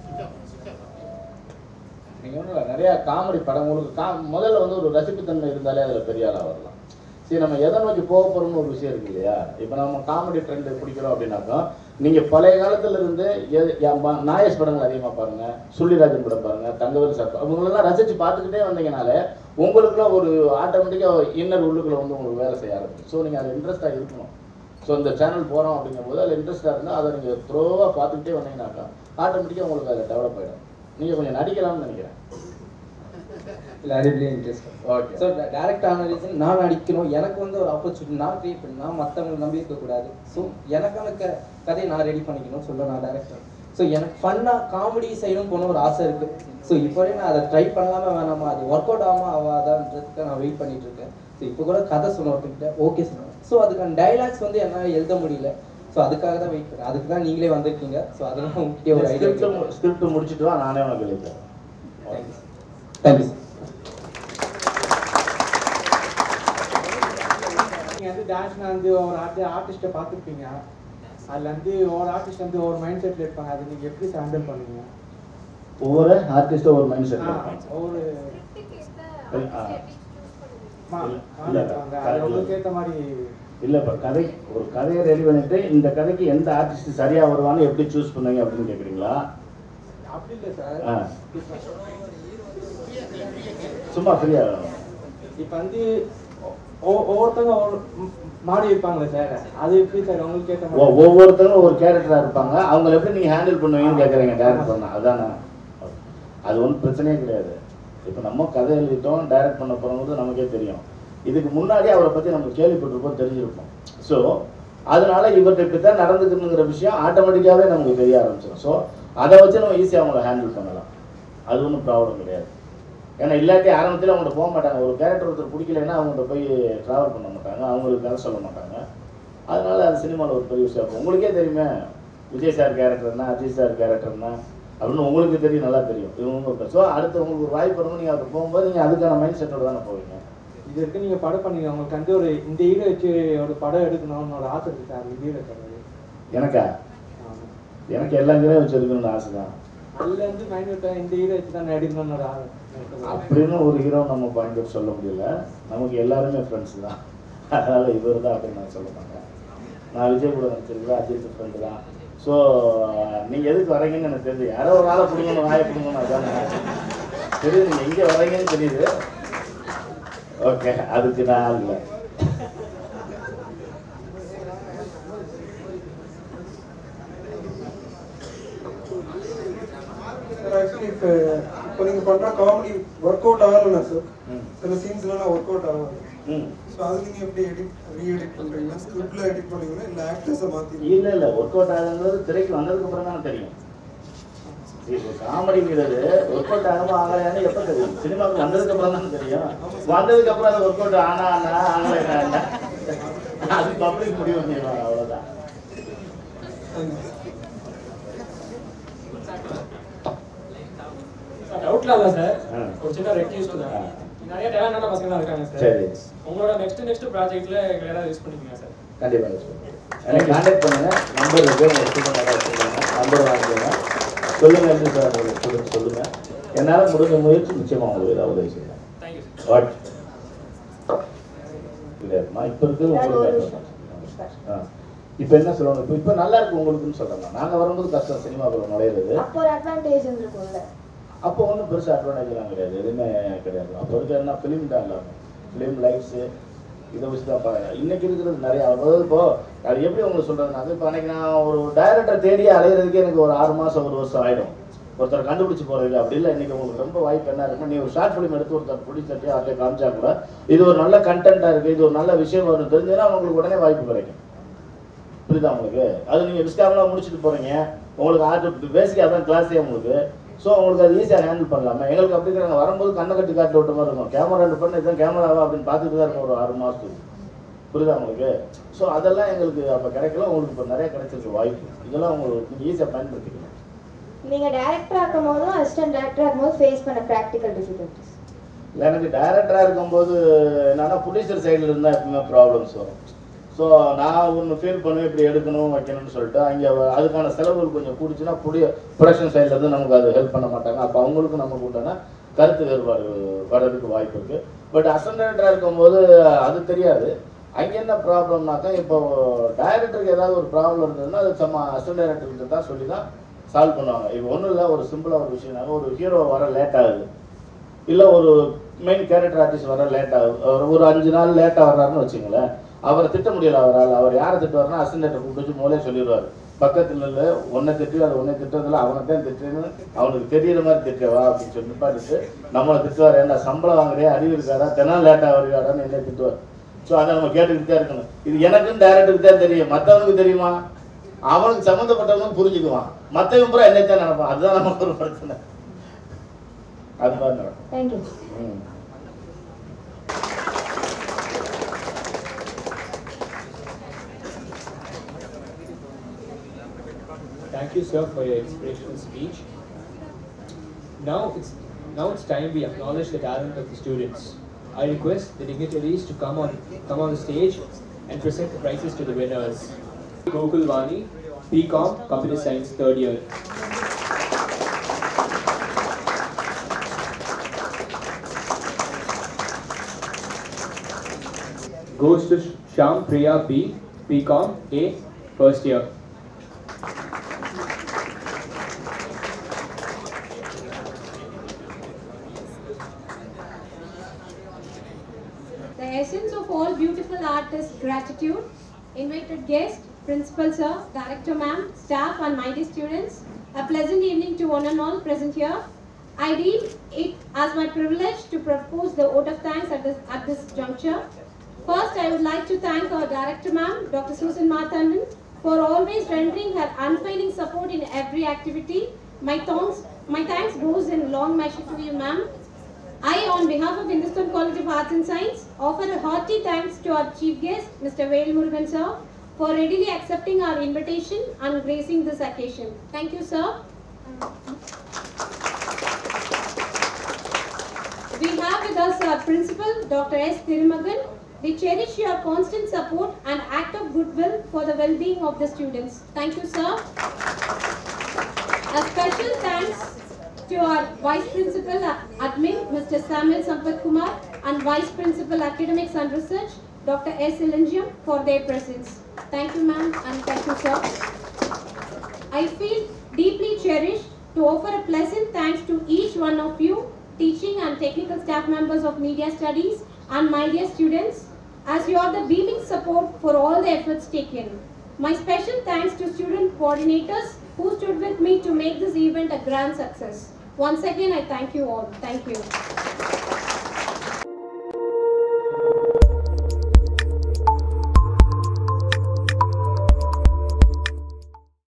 நீங்கள் ஒன்றும் இல்லை, நிறையா காமெடி படம் உங்களுக்கு முதல்ல வந்து ஒரு ரசிப்புத்தன்மை இருந்தாலே அதில் பெரிய ஆளாக வரலாம். சரி, நம்ம எதை நோக்கி போக போகிறோம்னு ஒரு விஷயம் இருக்கு இல்லையா? இப்போ நம்ம காமெடி ட்ரெண்டு பிடிக்கிறோம் அப்படின்னாக்கா நீங்கள் பழைய காலத்துலேருந்து நாயஸ் படங்கள் அதிகமாக பாருங்கள், சுள்ளிராஜன் படம் பாருங்கள், தங்கவேல் சார், அவங்களெல்லாம் ரசித்து பார்த்துக்கிட்டே வந்தீங்கனாலே உங்களுக்குலாம் ஒரு ஆட்டோமேட்டிக்காக இன்னர் உள்ளுக்குள்ள வந்து உங்களுக்கு வேலை செய்ய ஆரம்பிக்கும். ஸோ நீங்கள் அதில் இன்ட்ரெஸ்ட்டாக இருக்கணும். ஸோ இந்த சேனல் போகிறோம் அப்படிங்கும்போது அதில் இன்ட்ரெஸ்ட்டாக இருந்தால் அதை நீங்கள் த்ரோவாக பார்த்துக்கிட்டே வந்தீங்கன்னாக்கா ஆட்டோமேட்டிக்காக உங்களுக்கு அதில் டெவலப் ஆகிடும். நீங்கள் கொஞ்சம் நடிக்கலாம்னு நினைக்கிறேன். இல்லை, அது இன்ட்ரெஸ்ட். ஓகே. ஸோ டேரக்ட் ஆன ரீசன் நான் நடிக்கணும், எனக்கு வந்து ஒரு ஆப்பர்ச்சுனிட்டி நான் க்ரியேட் பண்ணால் மற்றவங்களை நம்பி இருக்கக்கூடாது. ஸோ எனக்கான கதையை நான் ரெடி பண்ணிக்கணும் சொல்ல நான் டேரக்டர். ஸோ எனக்கு ஃபன்னாக காமெடி சைடும் போன ஒரு ஆசை இருக்குது. ஸோ இப்போவே நான் அதை ட்ரை பண்ணலாமா வேணாமா, அது ஒர்க் அவுட் ஆகாமல் ஆகாதான்றதுக்கு நான் வெயிட் பண்ணிட்டு இருக்கேன். ஸோ இப்போ கூட கதை சொன்ன ஒருத்தக்கிட்ட ஓகே சொன்னேன். ஸோ அதுக்கான டைலாக்ஸ் வந்து என்னால் எழுத முடியல. ஸோ அதுக்காக தான் வெயிட் பண்ணேன். அதுக்கு தான் நீங்களே வந்திருக்கீங்க. ஸோ அதெல்லாம் உங்கள்கிட்ட ஒரு ஐடியா. ஸ்கிரிப்ட் முடிச்சுட்டு வா, நானே உனக்கு எழுதுறேன். Thank you sir. நீங்கள் வந்து டான்ஸ்னா வந்து ஒரு ஆர்டிஸ்ட்டை பார்த்துருப்பீங்க. அதில் வந்து ஒரு ஆர்டிஸ்ட் வந்து ஒரு மைண்ட் செட்டில் இருப்பாங்க. அதை நீங்கள் எப்படி ஹேண்டில் பண்ணுவீங்க? ஒவ்வொரு ஆர்டிஸ்ட்டும் ஒரு மைண்ட் செட் இருப்பாங்க. ஒரு உங்களுக்கு ஏற்ற மாதிரி இல்லை, இப்போ ஒரு கதையை ரெடி பண்ணிட்டு இந்த கதைக்கு எந்த ஆர்டிஸ்ட் சரியாக வருவான்னு எப்படி சூஸ் பண்ணுவீங்க அப்படின்னு கேட்குறீங்களா? அப்படி இல்லை சார், சும்மா ஃப்ரீயாக. இப்போ வந்து ஒவ்வொருத்தவங்க மாறி இருப்பாங்களே சார், அது எப்படி சார் உங்களுக்கு ஏற்ற மாதிரி? ஒவ்வொருத்தவங்களும் ஒரு கேரக்டராக இருப்பாங்க. அவங்களை எப்படி நீங்கள் ஹேண்டில் பண்ணுவீங்கன்னு கேட்குறீங்க டைரக்ட் பண்ண. அதானே, அது ஒன்றும் பிரச்சனையே கிடையாது. இப்போ நம்ம கதை எழுதிட்டோம், டைரக்ட் பண்ண போகிறவங்க நமக்கே தெரியும். இதுக்கு முன்னாடி அவரை பற்றி நம்ம கேள்விப்பட்டிருப்போம், தெரிஞ்சிருப்போம். ஸோ அதனால இவர்கிட்ட இப்படி தான் நடந்துக்கணுங்கிற விஷயம் ஆட்டோமேட்டிக்காகவே நமக்கு தெரிய ஆரம்பிச்சிடும். ஸோ அதை வச்சு நம்ம ஈஸியாக அவங்கள ஹேண்டில் பண்ணலாம். அது ஒன்றும் ப்ராப்ளம் கிடையாது. ஏன்னா இல்லாட்டி ஆரம்பத்தில் அவங்கள்ட்ட போக மாட்டாங்க. ஒரு கேரக்டர் ஒருத்தர் பிடிக்கலைன்னா அவங்கள்ட்ட போய் ட்ராவல் பண்ண மாட்டாங்க, அவங்களுக்கு கதை சொல்ல மாட்டாங்க. அதனால அது சினிமாவில் ஒரு பெரிய விஷயம். உங்களுக்கே தெரியுமே, விஜய் சார் கேரக்டர்னா, அஜித் சார் கேரக்டர்னா அப்படின்னு உங்களுக்கு தெரியும், நல்லா தெரியும் இவங்க. ஸோ அடுத்து உங்களுக்கு ஒரு வாய்ப்பு வரும், நீங்கள் அவருக்கு போகும்போது நீங்கள் அதுக்கான மைண்ட் செட்டோட தானே போவீங்க. இது வரைக்கும் நீங்கள் படம் பண்ணீங்க, உங்களுக்கு வந்து ஒரு இந்த ஹீரோ வச்சு ஒரு படம் எடுக்கணும்னு ஒரு ஆசை இருக்குது சார். இந்த ஹீரோ சார் எனக்கா? எனக்கு எல்லா ஹீரோ வச்சு எடுக்கணும்னு ஆசை தான். அதில் வந்து மைண்ட் விட்டால் இந்த ஹீரோ வச்சு தான் எடுக்கணும்னு ஒரு ஆசை. அப்படின்னு ஒரு ஹீரோ நம்ம பாயிண்ட் அவுட் சொல்ல முடியல. நமக்கு எல்லாருமே ஃப்ரெண்ட்ஸ் தான். அதனால் இவர் தான் அப்படின்னு நான் சொல்ல மாட்டேன். நான் விஜய் கூட நினச்சிருக்கேன், அஜித் ஃப்ரெண்டு தான். ஸோ நீங்கள் எதுக்கு வரீங்கன்னு எனக்கு தெரியுது. யாரோ ஒரு ஆளை பிடிக்கணும், வாயை பிடிக்கணும், அதுதானே தெரியுது. நீங்கள் எங்கே வரீங்கன்னு தெரியுது. ஓகே, அதுக்கு நான் இல்லை. இப்போ நீங்கள் பண்ணுற காமெடி ஒர்க் அவுட் ஆகலைண்ணா சார், சில சீன்ஸ்லாம் ஒர்க் அவுட் ஆகாது. ஸோ அது நீங்கள் எப்படி ரீஎடிட் பண்ணுறீங்களா, ஸ்கிரிப்டில் எடிட் பண்ணுவீங்களா இல்லை ஆக்டர்ஸை மாற்றி? இல்லை, ஒர்க் அவுட் ஆகுங்கிறது திரைக்கு வந்ததுக்கப்புறம் தானே தெரியும். இப்போ காமெடி வீரர் ஒர்க் அவுட் ஆகாம ஆகலையான்னு எப்போ தெரியும்? சினிமாவுக்கு வந்ததுக்கப்புறம் தானே தெரியும். வந்ததுக்கப்புறம் அது ஒர்க் அவுட் ஆகலை அது பப்ளிக் முடிவு பண்ணிடுவாங்க, அவ்வளோதான். டவுட்லாம் இல்லை சார், ஒரு சின்ன ரெக்வெஸ்ட் தான். நிறைய டேலண்டான பசங்க தான் இருக்காங்க சார். சரி, உங்களோட நெக்ஸ்ட் ப்ராஜெக்ட்ல எங்களை ஏதாவது யூஸ் பண்ணிக்கங்க சார். கண்டிப்பாக யூஸ் பண்ணுங்க. எனக்கு கான்டாக்ட் பண்ணுங்க, நம்பர் இருக்கு, உங்கள் ஸ்டூடெண்ட் நல்லா வச்சுருக்காங்க, நம்பர் வாங்கிக்கோங்க. சொல்லுங்கள் எப்படி சார் உங்களுக்கு ஸ்டூடெண்ட் சொல்லுங்கள். என்னால் முடிஞ்ச முயற்சி நிச்சயமாக உங்களுக்கு ஏதாவது உதவி செய்யலாம். Thank you sir. வாட் இல்லையாம்மா இப்போ இருக்குது உங்களுக்கு. இப்போ என்ன சொல்லணும், இப்போ நல்லா இருக்கு உங்களுக்குன்னு சொல்கிறேன். நாங்கள் வரும்போது கஷ்டம் சினிமாக்குள்ள நுழையிறது. அப்போ ஒரு அட்வான்டேஜ் இருக்கும்ல. அப்போ ஒன்றும் பெருசாக அட்வான்டேஜ்லாம் கிடையாது, எதுவுமே கிடையாது. அப்போ இருக்க என்ன ஃபிலிம் தான் இல்லாமல் ஃபிலிம் லைட்ஸு இதை வச்சு தான் பாருங்க. இன்றைக்கி இருக்கிறது நிறையா. அதாவது இப்போது அது எப்படி உங்களுக்கு சொல்கிறதுனாக்க, இப்போ அன்றைக்கி நான் ஒரு டைரக்டர் தேடியே அலையிறதுக்கே எனக்கு ஒரு 6 மாதம் 1 வருஷம் ஆகிடும் ஒருத்தர் கண்டுபிடிச்சி போகிறதுக்கு. அப்படி இல்லை, இன்றைக்கி உங்களுக்கு ரொம்ப வாய்ப்பு என்ன இருக்குன்னா, நீ ஒரு ஷார்ட் ஃபிலிம் எடுத்து ஒருத்தர் பிடிச்சட்டி அதை காமிச்சா கூட இது ஒரு நல்ல கண்டென்ட்டாக இருக்குது, இது ஒரு நல்ல விஷயம் வரும் தெரிஞ்சுன்னா உங்களுக்கு உடனே வாய்ப்பு கிடைக்கும். புரியுதா உங்களுக்கு? அது நீங்கள் ரிஸ்காகலாம் முடிச்சுட்டு போகிறீங்க, உங்களுக்கு ஆர்ட் பேசிக்காக தான் கிளாஸே உங்களுக்கு. ஸோ உங்களுக்கு அது ஈஸியாக ஹேண்டில் பண்ணலாமா? எங்களுக்கு அப்படி இருக்கிறாங்க, வரும்போது கண்ணை கட்டி காட்டில் விட்ட மாதிரி இருக்கும். கேமரா ரெண்டு பண்ண இதுதான் கேமராவா அப்படின்னு பார்த்துட்டு தான் இருக்கும் ஒரு 6 மாதத்துக்கு. புரியுதா உங்களுக்கு? ஸோ அதெல்லாம் எங்களுக்கு அப்போ கிடைக்கல, உங்களுக்கு இப்போ நிறைய கிடைச்சிருக்கு வாய்ப்பு. இதெல்லாம் உங்களுக்கு நீங்கள் ஈஸியாக பயன்படுத்திக்கலாம். நீங்கள் டைரக்டர் ஆக்கும் போதும் அசிஸ்டன்ட் டைரக்டர் ஆகும்போது ஃபேஸ் பண்ண ப்ராக்டிக்கல் டிஃபிகல்ட்டிஸ்? இல்லை, எனக்கு டைரக்டராக இருக்கும்போது என்னன்னா ப்ரொடியூசர் சைடில் இருந்தால் எப்பவுமே ப்ராப்ளம்ஸ் வரும். ஸோ நான் ஒன்று ஃபீல் பண்ணுவேன், இப்படி எடுக்கணும் வைக்கணும்னு சொல்லிட்டு அங்கே அதுக்கான செலவுகள் கொஞ்சம் கூடிச்சுன்னா ப்ரொடக்ஷன் சைட்லேருந்து நமக்கு அது ஹெல்ப் பண்ண மாட்டாங்க. அப்போ அவங்களுக்கு நமக்கு உண்டான கருத்து வேறுபாடு வர்றதுக்கு வாய்ப்பு இருக்குது. பட் அசிஸ்டன்ட் டைரக்டராக இருக்கும்போது அது தெரியாது. அங்கே என்ன ப்ராப்ளம்னாக்கா, இப்போ டைரக்டருக்கு ஏதாவது ஒரு ப்ராப்ளம் இருந்ததுன்னா அது நம்ம அசிஸ்டன்ட் டைரக்டர்கிட்ட தான் சொல்லி தான் சால்வ் பண்ணுவாங்க. இப்போ ஒன்றும் இல்லை, ஒரு சிம்பிளாக ஒரு விஷயம்னாக்க, ஒரு ஹீரோ வர லேட் ஆகுது, இல்லை ஒரு மெயின் கேரக்டர் ஆர்டிஸ்ட் வர லேட் ஆகுது, ஒரு 5 நாள் லேட்டாக வர்றாருன்னு வச்சுங்களேன். அவரை திட்ட முடியல அவரால். அவர் யாரை திட்டுவார்னா அசிஸ்டன்ட் டைரக்டர் கூப்பிட்டு வச்சு முதலே சொல்லிடுவார், பக்கத்தில் இல்லை ஒன்றை திட்டு, அது ஒன்றை திட்டுறதில்ல, அவனை தான் திட்டுன்னு அவனுக்கு தெரியுற மாதிரி திட்டவா அப்படின்னு சொல்லி நிப்பாட்டிட்டு நம்மளை திட்டுவார். ஏன்னா சம்பளம் வாங்குறியா, அறிவு இருக்காரா, தினம் லேட்டாக வருகிறாரான்னு என்ன திட்டுவார். ஸோ அதை நம்ம கேட்டுக்கிட்டு தான் இருக்கணும். இது எனக்குன்னு டைரக்டருக்கு தான் தெரியும், மற்றவனுக்கு தெரியுமா? அவனுக்கு சம்மந்தப்பட்டவனும் புரிஞ்சுக்குவான், மற்றவன் பூரா என்னத்தான் நினைப்பான். அதுதான் நமக்கு ஒரு பிரச்சனை. அது மாதிரி நடக்கும். Thank you. Thank you, sir, for your inspirational speech. Now it's time we acknowledge the talent of the students. I request the dignitaries to come on the stage and present the prizes to the winners. Gokul Vani, BCom, Computer Science, 3rd year. Goes to Sham Priya B, BCom, A, 1st year. The essence of all beautiful art is gratitude. Invited guests, principal sir, director ma'am, staff and my dear students, a pleasant evening to one and all present here. I deem it as my privilege to propose the vote of thanks at this juncture. First, I would like to thank our director ma'am, Dr. Susan Marthandan, for always rendering her unfailing support in every activity. My thanks goes in long measure to you, ma'am. I, on behalf of Hindustan College of Arts and Science, offer a hearty thanks to our chief guest, Mr. Velmurugan sir, for readily accepting our invitation and gracing this occasion. Thank you, sir. We have with us our principal, Dr. S. Thirumagan. We cherish your constant support and act of goodwill for the well-being of the students. Thank you, sir. A special thanks to our Vice Principal Admin, Mr. Samuel Sampath Kumar, and Vice Principal Academics and Research, Dr. S. Ilanjam, for their presence. Thank you, ma'am, and thank you, sir. I feel deeply cherished to offer a pleasant thanks to each one of you, teaching and technical staff members of Media Studies, and my dear students, as you are the beaming support for all the efforts taken. My special thanks to student coordinators who stood with me to make this event a grand success. Once again, I thank you all. Thank you.